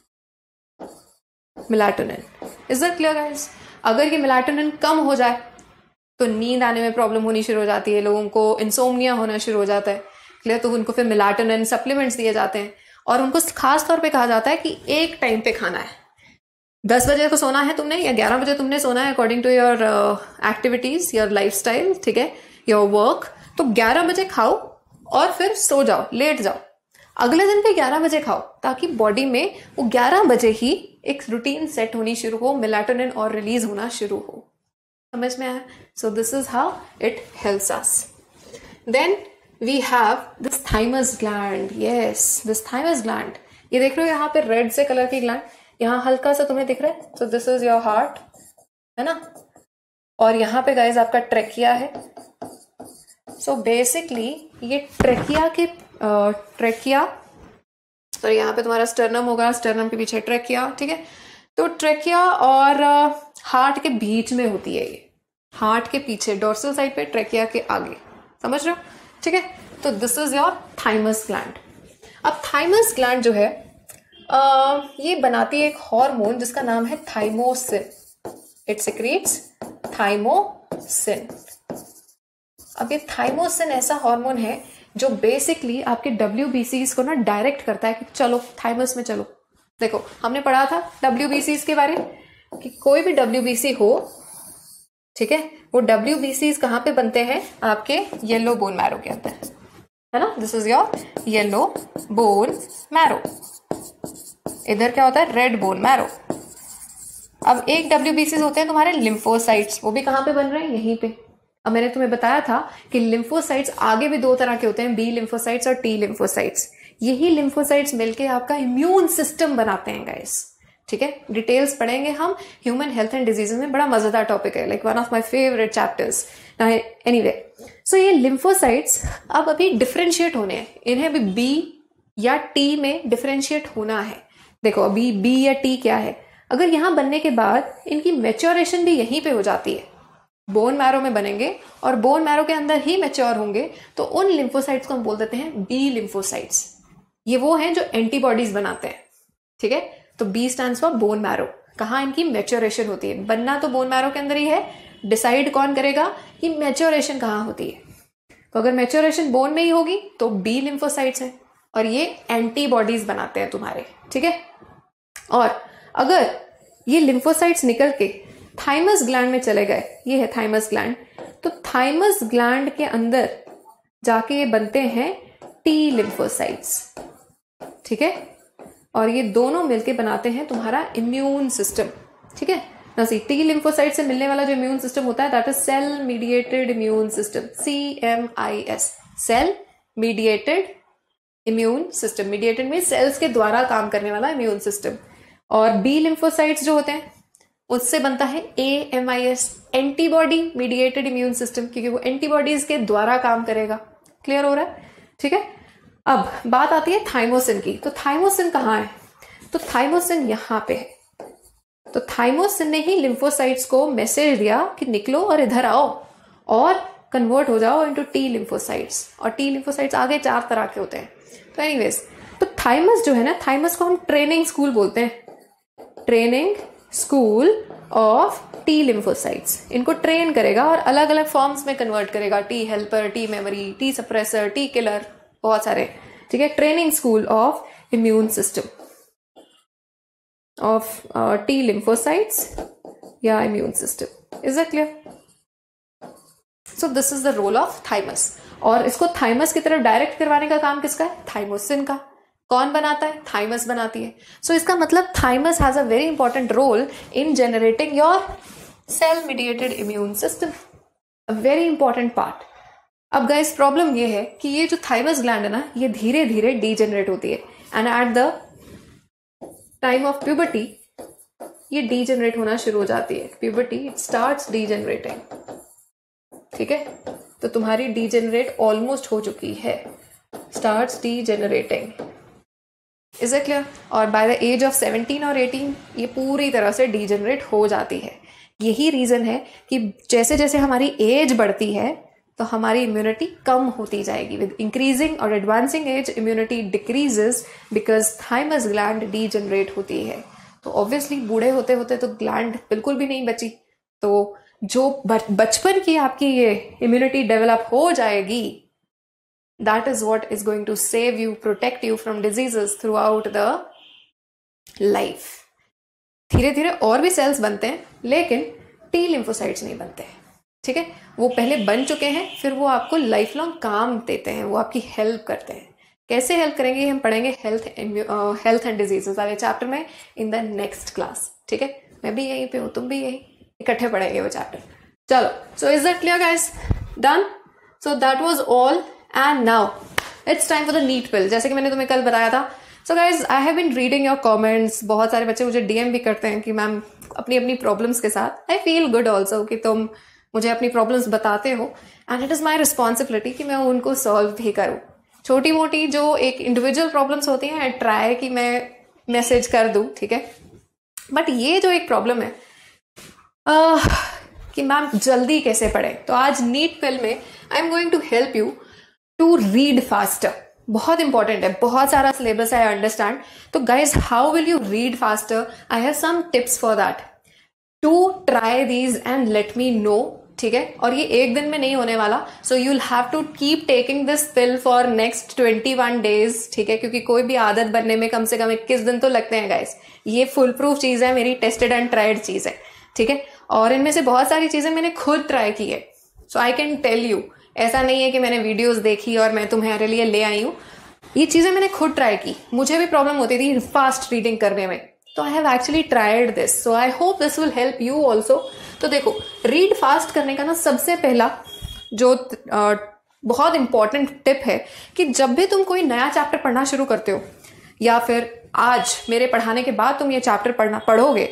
melatonin. Is that clear guys? अगर ये मेलाटोनिन कम हो जाए तो नींद आने में प्रॉब्लम होनी शुरू हो जाती है, लोगों को इंसोम्निया होना शुरू हो जाता है, क्लियर? तो उनको फिर मेलाटोनिन सप्लीमेंट्स दिए जाते हैं, और उनको खास तौर पे कहा जाता है कि एक टाइम पे खाना है। 10 बजे को सोना है तुमने या 11 बजे तुमने सोना है, according to your activities, your lifestyle, ठीक है, योर वर्क। तो 11 बजे खाओ और फिर सो जाओ, लेट जाओ। अगले दिन पे 11 बजे खाओ, ताकि बॉडी में वो 11 बजे ही एक रूटीन सेट होनी शुरू हो, मेलाटोनिन और रिलीज होना शुरू हो। समझ में आया? So this is how it helps us. Then we have this thymus gland. Yes, this thymus gland, ये देख रहे हो यहाँ पे रेड से कलर की ग्लैंड, यहाँ हल्का सा तुम्हें दिख रहा है। So this is your heart, है ना, और यहाँ पे गाइज आपका ट्रेकिया है। सो बेसिकली ये ट्रेकिया सॉरी, यहाँ पे तुम्हारा स्टर्नम होगा, स्टर्नम के पीछे ट्रेकिया, ठीक है। तो ट्रेकिया और हार्ट के बीच में होती है ये, हार्ट के पीछे, डोर्सल साइड पे, ट्रेकिया के आगे, समझ रहे हो? ठीक है। तो this is your thymus gland. अब थाइमस ग्लैंड जो है ये बनाती है एक हार्मोन जिसका नाम है थाइमोसिन। It secretes thymosin. अब ये थाइमोसिन ऐसा हार्मोन है जो बेसिकली आपके WBCs को ना डायरेक्ट करता है कि चलो थाइमस में चलो। देखो, हमने पढ़ा था WBCs के बारे में कि कोई भी WBC हो, ठीक है, वो WBCs कहाँ पे बनते हैं? आपके येलो बोन मैरो के अंदर, है ना। This is your yellow bone marrow. इधर क्या होता है? Red bone marrow. अब एक WBCs होते हैं तुम्हारे लिम्फोसाइट्स, वो भी कहाँ पे बन रहे हैं? यहीं पे। अब मैंने तुम्हें बताया था कि लिम्फोसाइट्स आगे भी 2 तरह के होते हैं, B लिम्फोसाइट्स और T लिम्फोसाइट्स। यही लिम्फोसाइट्स मिलके आपका इम्यून सिस्टम बनाते हैं गाइस, ठीक है। डिटेल्स पढ़ेंगे हम ह्यूमन हेल्थ एंड डिजीजेस में, बड़ा मजेदार टॉपिक है, like one of my favourite chapters. Anyway, so ये लिम्फोसाइट्स अब अभी डिफरेंशिएट होने हैं, इन्हें अभी B या T में डिफरेंशिएट होना है। देखो अभी B या T क्या है? अगर यहां बनने के बाद इनकी मैच्योरेशन भी यहीं पे हो जाती है, बोन मैरो में बनेंगे और बोन मैरो के अंदर ही मैच्योर होंगे, तो उन लिम्फोसाइट्स को हम बोल देते हैं B लिम्फोसाइट्स। ये वो हैं जो एंटीबॉडीज बनाते हैं, ठीक है। तो B stands for bone marrow. कहाँ इनकी मैच्योरेशन होती है? बनना तो बोन मैरो के अंदर ही है, डिसाइड कौन करेगा कि मैच्योरेशन कहाँ होती है? तो अगर मैच्योरेशन बोन में ही होगी तो B लिम्फोसाइट्स है, और ये एंटीबॉडीज बनाते हैं तुम्हारे, ठीक है। और अगर ये लिम्फोसाइट्स निकल के थाइमस ग्लैंड में चले गए, ये है थाइमस ग्लैंड, तो थाइमस ग्लैंड के अंदर जाके ये बनते हैं T लिम्फोसाइट्स, ठीक है। और ये दोनों मिलके बनाते हैं तुम्हारा इम्यून सिस्टम, ठीक है ना। T लिम्फोसाइट से मिलने वाला जो इम्यून सिस्टम होता है that is cell mediated immune system, CMIS, cell mediated immune system. Mediated में सेल्स के द्वारा काम करने वाला इम्यून सिस्टम। और B लिम्फोसाइट्स जो होते हैं उससे बनता है AMIS, antibody mediated immune system, क्योंकि वो एंटीबॉडीज के द्वारा काम करेगा। क्लियर हो रहा है? ठीक है। अब बात आती है थाइमोसिन की। तो थाइमोसिन कहाँ है? तो थाइमोसिन यहाँ पे है। तो थाइमोसिन ने ही लिम्फोसाइट्स को मैसेज दिया कि निकलो और इधर आओ और कन्वर्ट हो जाओ इनटू T लिम्फोसाइट्स। और T लिम्फोसाइट्स आगे 4 तरह के होते हैं। तो एनीवेज, तो थाइमस जो है ना, थाइमस को हम ट्रेनिंग स्कूल बोलते हैं, training school of T lymphocytes, इनको ट्रेन करेगा और अलग अलग फॉर्म्स में कन्वर्ट करेगा, T helper, T memory, T suppressor, T killer, बहुत सारे, ठीक है। Training school of immune system of T lymphocytes या immune system. Is it clear? So this is the role of thymus, और इसको थाइमस की तरफ डायरेक्ट करवाने का काम किसका है? थाइमोसिन का। कौन बनाता है? थाइमस बनाती है। सो इसका मतलब thymus has a very important role in generating your cell mediated immune system, a very important part. अब गाइस प्रॉब्लम ये है कि ये जो थाइमस ग्लैंड है ना, ये धीरे धीरे डीजेनरेट होती है, and at the time of puberty ये डीजेनरेट होना शुरू हो जाती है। प्यूबर्टी इट स्टार्ट्स डीजेनरेटिंग, ठीक है। तो तुम्हारी डीजेनरेट ऑलमोस्ट हो चुकी है, starts degenerating. Is it clear? और बाय द एज ऑफ 17 और 18 ये पूरी तरह से डीजेनरेट हो जाती है। यही रीजन है कि जैसे जैसे हमारी एज बढ़ती है तो हमारी इम्यूनिटी कम होती जाएगी। विद इंक्रीजिंग और advancing age immunity decreases because thymus gland degenerate होती है। तो ऑब्वियसली बूढ़े होते होते तो ग्लैंड बिल्कुल भी नहीं बची, तो जो बचपन की आपकी ये इम्यूनिटी डेवलप हो जाएगी, that is what is going to save you, protect you from diseases throughout the life. धीरे धीरे और भी सेल्स बनते हैं लेकिन टी लिम्फोसाइट्स नहीं बनते हैं, ठीक है। वो पहले बन चुके हैं, फिर वो आपको लाइफ लॉन्ग काम देते हैं, वो आपकी हेल्प करते हैं। कैसे हेल्प करेंगे हम पढ़ेंगे हेल्थ एंड डिजीजेस वाले चैप्टर में इन द नेक्स्ट क्लास, ठीक है। मैं भी यहीं पे हूँ, तुम भी यहीं, इकट्ठे पढ़ेंगे वो चैप्टर। चलो, so is that clear guys? Done? So that was all and now it's time for the NEET pill, जैसे कि मैंने तुम्हें कल बताया था। So guys I have been reading your comments. बहुत सारे बच्चे मुझे डीएम भी करते हैं कि मैम अपनी अपनी प्रॉब्लम्स के साथ, आई फील गुड ऑल्सो कि तुम मुझे अपनी प्रॉब्लम्स बताते हो, and it is my responsibility कि मैं उनको सॉल्व भी करूँ। छोटी मोटी जो एक इंडिविजुअल प्रॉब्लम्स होती हैं आई ट्राई कि मैं मैसेज कर दूँ, ठीक है। बट ये जो एक प्रॉब्लम है कि मैम जल्दी कैसे पढ़े, तो आज नीट पिल में I am going to help you to read faster. बहुत इंपॉर्टेंट है, बहुत सारा सिलेबस है, आई अंडरस्टैंड। तो guys how will you read faster? I have some tips for that, to try these and let me know, ठीक है। और ये एक दिन में नहीं होने वाला, so you will have to keep taking this pill for next 21 days, ठीक है, क्योंकि कोई भी आदत बनने में कम से कम 21 दिन तो लगते हैं गाइज। ये फुल प्रूफ चीज है, मेरी टेस्टेड एंड ट्राइड चीज है, ठीक है। और इनमें से बहुत सारी चीजें मैंने खुद ट्राई की है, so I can tell you. ऐसा नहीं है कि मैंने वीडियोस देखी और मैं तुम्हारे लिए ले आई हूँ, ये चीजें मैंने खुद ट्राई की। मुझे भी प्रॉब्लम होती थी फास्ट रीडिंग करने में, तो I have actually tried this, so I hope this will help you also. तो देखो, रीड फास्ट करने का ना सबसे पहला जो बहुत इंपॉर्टेंट टिप है कि जब भी तुम कोई नया चैप्टर पढ़ना शुरू करते हो, या फिर आज मेरे पढ़ाने के बाद तुम ये चैप्टर पढ़ोगे,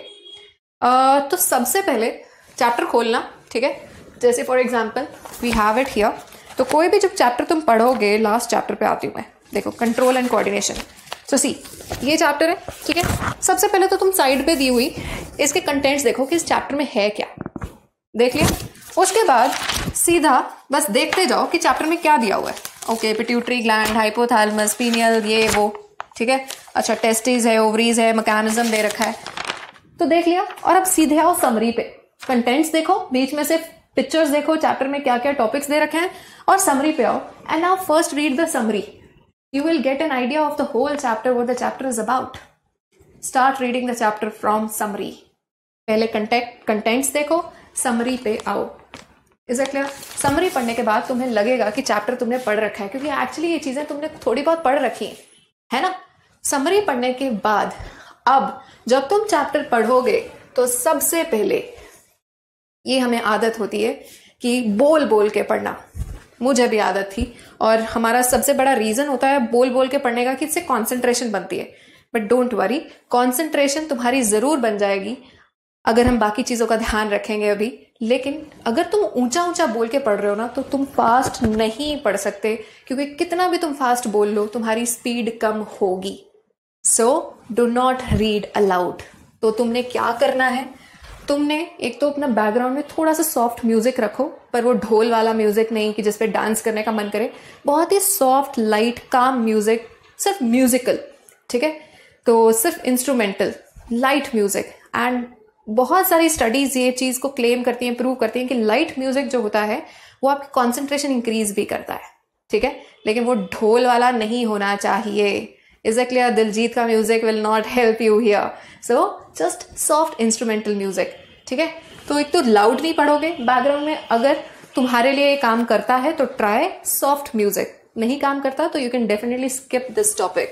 तो सबसे पहले चैप्टर खोलना, ठीक है। जैसे for example we have it here, तो कोई भी जब चैप्टर तुम पढ़ोगे, लास्ट चैप्टर पे आती हूँ मैं, देखो control and coordination. So see, ये चैप्टर है, ठीक है। सबसे पहले तो तुम साइड पे दी हुई इसके कंटेंट्स देखो कि इस चैप्टर में है क्या, देख लिया। उसके बाद सीधा बस देखते जाओ कि चैप्टर में क्या दिया हुआ है। Okay, pituitary gland, hypothalamus, pineal, ये वो, ठीक है। अच्छा, टेस्टिस है, ओवरीज है, मैकेनिज्म दे रखा है, तो देख लिया। और अब सीधे आओ समरी पे, कंटेंट्स देखो, बीच में से पिक्चर्स देखो, चैप्टर में क्या क्या टॉपिक्स दे रखे हैं, और समरी पे आओ। And now first read the summary, you will get an idea of the whole chapter, what the chapter is about. Start reading the chapter from summary. पहले contents देखो, summary पे आओ। Is it clear? summary पढ़ने के बाद तुम्हें लगेगा कि चैप्टर तुमने पढ़ रखा है, क्योंकि एक्चुअली ये चीजें तुमने थोड़ी बहुत पढ़ रखी है ना। summary पढ़ने के बाद अब जब तुम चैप्टर पढ़ोगे तो सबसे पहले ये हमें आदत होती है कि बोल बोल के पढ़ना। मुझे भी आदत थी, और हमारा सबसे बड़ा रीजन होता है बोल बोल के पढ़ने का कि इससे कॉन्सेंट्रेशन बनती है। बट डोंट वरी, कॉन्सेंट्रेशन तुम्हारी जरूर बन जाएगी अगर हम बाकी चीजों का ध्यान रखेंगे अभी। लेकिन अगर तुम ऊंचा ऊंचा बोल के पढ़ रहे हो ना, तो तुम फास्ट नहीं पढ़ सकते, क्योंकि कितना भी तुम फास्ट बोल लो तुम्हारी स्पीड कम होगी। So do not read aloud. तो तुमने क्या करना है, तुमने एक तो अपना बैकग्राउंड में थोड़ा सा सॉफ्ट म्यूजिक रखो, पर वो ढोल वाला म्यूजिक नहीं कि जिसपे डांस करने का मन करे, बहुत ही सॉफ्ट लाइट काम म्यूजिक, सिर्फ म्यूजिकल, ठीक है। तो सिर्फ इंस्ट्रूमेंटल लाइट म्यूजिक, एंड बहुत सारी स्टडीज ये चीज को क्लेम करती हैं, प्रूव करती हैं कि लाइट म्यूजिक जो होता है वो आपकी कॉन्सेंट्रेशन इंक्रीज भी करता है, ठीक है, लेकिन वो ढोल वाला नहीं होना चाहिए। Is it clear? दिलजीत का music will not help you here, so just soft instrumental music, ठीक है। तो एक तो लाउड नहीं पढ़ोगे बैकग्राउंड में, अगर तुम्हारे लिए काम करता है तो ट्राई सॉफ्ट म्यूजिक, नहीं काम करता तो you can definitely skip this topic.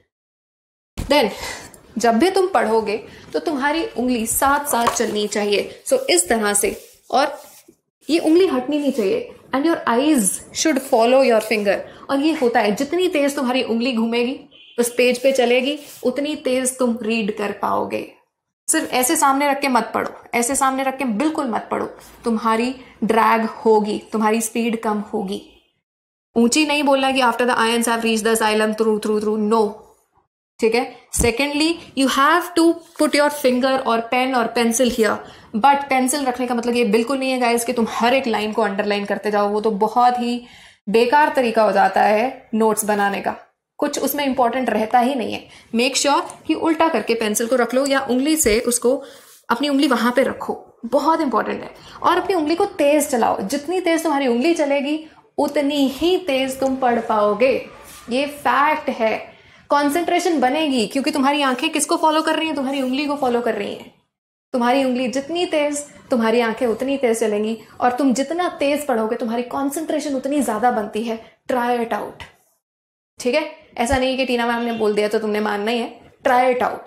Then जब भी तुम पढ़ोगे तो तुम्हारी उंगली साथ साथ चलनी चाहिए, सो इस तरह से, और ये उंगली हटनी नहीं चाहिए, and your eyes should follow your finger. और ये होता है, जितनी तेज तुम्हारी उंगली घूमेगी उस पेज पे चलेगी उतनी तेज तुम रीड कर पाओगे। सिर्फ ऐसे सामने रख के मत पढ़ो, ऐसे सामने रख के बिल्कुल मत पढ़ो, तुम्हारी ड्रैग होगी, तुम्हारी स्पीड कम होगी। ऊंची नहीं बोलना कि after the ions have reached the xylem through through through, no, ठीक है। Secondly you have to put your finger और पेन और पेंसिल हियर, बट पेंसिल रखने का मतलब ये बिल्कुल नहीं है गाइस कि तुम हर एक लाइन को अंडरलाइन करते जाओ, वो तो बहुत ही बेकार तरीका हो जाता है नोट्स बनाने का, कुछ उसमें इंपॉर्टेंट रहता ही नहीं है। मेक श्योर कि उल्टा करके पेंसिल को रख लो या उंगली से उसको, अपनी उंगली वहां पे रखो, बहुत इंपॉर्टेंट है। और अपनी उंगली को तेज चलाओ, जितनी तेज तुम्हारी उंगली चलेगी उतनी ही तेज तुम पढ़ पाओगे, ये फैक्ट है। कॉन्सेंट्रेशन बनेगी क्योंकि तुम्हारी आंखें किसको फॉलो कर रही हैं? तुम्हारी उंगली को फॉलो कर रही हैं। तुम्हारी उंगली जितनी तेज, तुम्हारी आंखें उतनी तेज चलेंगी, और तुम जितना तेज पढ़ोगे तुम्हारी कॉन्सेंट्रेशन उतनी ज्यादा बनती है। ट्राई इट आउट, ठीक है। ऐसा नहीं कि टीना मैम ने बोल दिया तो तुमने मानना ही है, try it out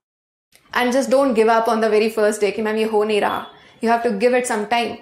and just don't give up on the very first day कि मैम ये हो नहीं रहा, you have to give it some time.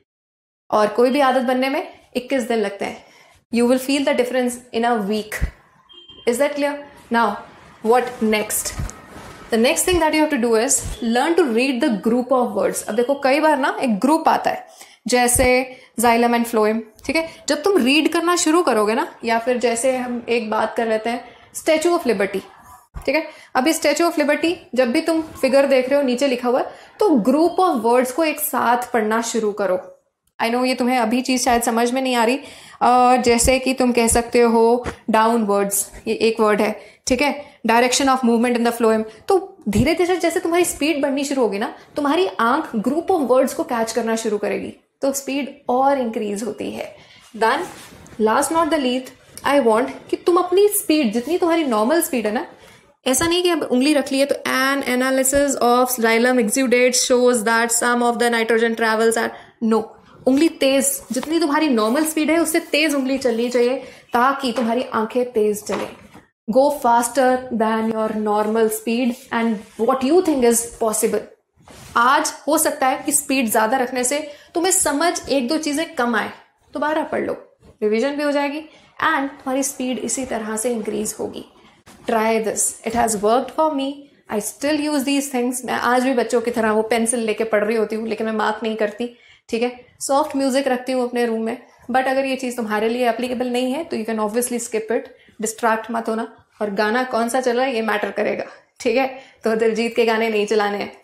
और कोई भी आदत बनने में 21 दिन लगते हैं, you will feel the difference in a week. Is that clear? Now what next? The next thing that you have to do is learn to read the group of words. अब देखो कई बार ना एक ग्रुप आता है, जैसे जाइलम एंड फ्लोएम, ठीक है। जब तुम रीड करना शुरू करोगे ना, या फिर जैसे हम एक बात कर लेते हैं स्टैचू ऑफ लिबर्टी, ठीक है। अभी स्टैचू ऑफ लिबर्टी जब भी तुम फिगर देख रहे हो नीचे लिखा हुआ है, तो ग्रुप ऑफ वर्ड्स को एक साथ पढ़ना शुरू करो। आई नो ये तुम्हें अभी चीज शायद समझ में नहीं आ रही, जैसे कि तुम कह सकते हो डाउन वर्ड्स, ये एक वर्ड है, ठीक है। Direction of movement in the phloem, तो धीरे धीरे जैसे तुम्हारी स्पीड बढ़नी शुरू होगी ना, तुम्हारी आंख ग्रुप ऑफ वर्ड्स को कैच करना शुरू करेगी, तो स्पीड और इंक्रीज होती है। Then last not the least, I want कि तुम अपनी स्पीड, जितनी तुम्हारी नॉर्मल स्पीड है ना, ऐसा नहीं कि अब उंगली रख ली है तो an analysis of xylem exudate shows that some of the nitrogen travels are, no, उंगली तेज, जितनी तुम्हारी नॉर्मल स्पीड है उससे तेज उंगली चलनी चाहिए ताकि तुम्हारी आंखें तेज चले। Go faster than your normal speed and what you think is possible. आज हो सकता है कि स्पीड ज्यादा रखने से तुम्हें समझ एक दो चीजें कम आए, दोबारा पढ़ लो, रिवीजन भी हो जाएगी एंड तुम्हारी स्पीड इसी तरह से इंक्रीज होगी। Try this, it has worked for me, I still use these things. मैं आज भी बच्चों की तरह वो पेंसिल लेके पढ़ रही होती हूँ, लेकिन मैं मार्क नहीं करती, ठीक है। सॉफ्ट म्यूजिक रखती हूँ अपने रूम में, बट अगर ये चीज तुम्हारे लिए एप्लीकेबल नहीं है तो you can obviously skip it, distract मत होना। और गाना कौन सा चल रहा है ये मैटर करेगा, ठीक है। तो दिलजीत के गाने नहीं चलाने हैं,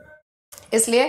इसलिए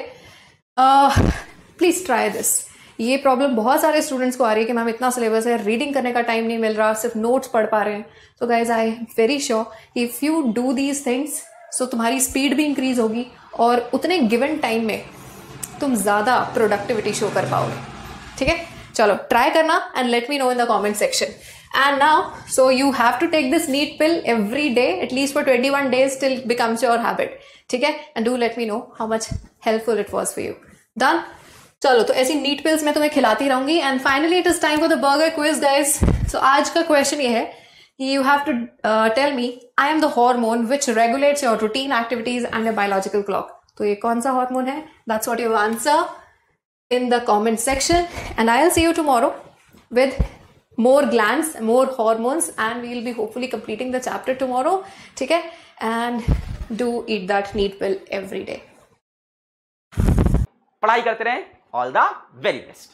प्लीज ट्राई दिस। ये प्रॉब्लम बहुत सारे स्टूडेंट्स को आ रही है कि मैम इतना सिलेबस है, रीडिंग करने का टाइम नहीं मिल रहा, सिर्फ नोट्स पढ़ पा रहे हैं। So guys I am very sure if you do these things, so तुम्हारी स्पीड भी इंक्रीज होगी और उतने गिवन टाइम में तुम ज्यादा प्रोडक्टिविटी शो कर पाओगे, ठीक है। चलो ट्राई करना and let me know in the comment section. And now, so you have to take this neat pill every day, at least for 21 days till it becomes your habit. ठीक है? And do let me know how much helpful it was for you. Done? चलो तो ऐसी नीट पिल्स मैं तुम्हें खिलाती रहूंगी। And finally it is time for the burger quiz guys. So आज का क्वेश्चन ये है, you have to tell me, I am the hormone which regulates your routine activities and your biological clock. तो ये कौन सा हार्मोन है? That's what you answer in the comment section. And I'll see you tomorrow with more glands, more hormones, and we will be hopefully completing the chapter tomorrow. ठीक है? And do eat that neat pill every day.
पढ़ाई करते रहें. All the very best.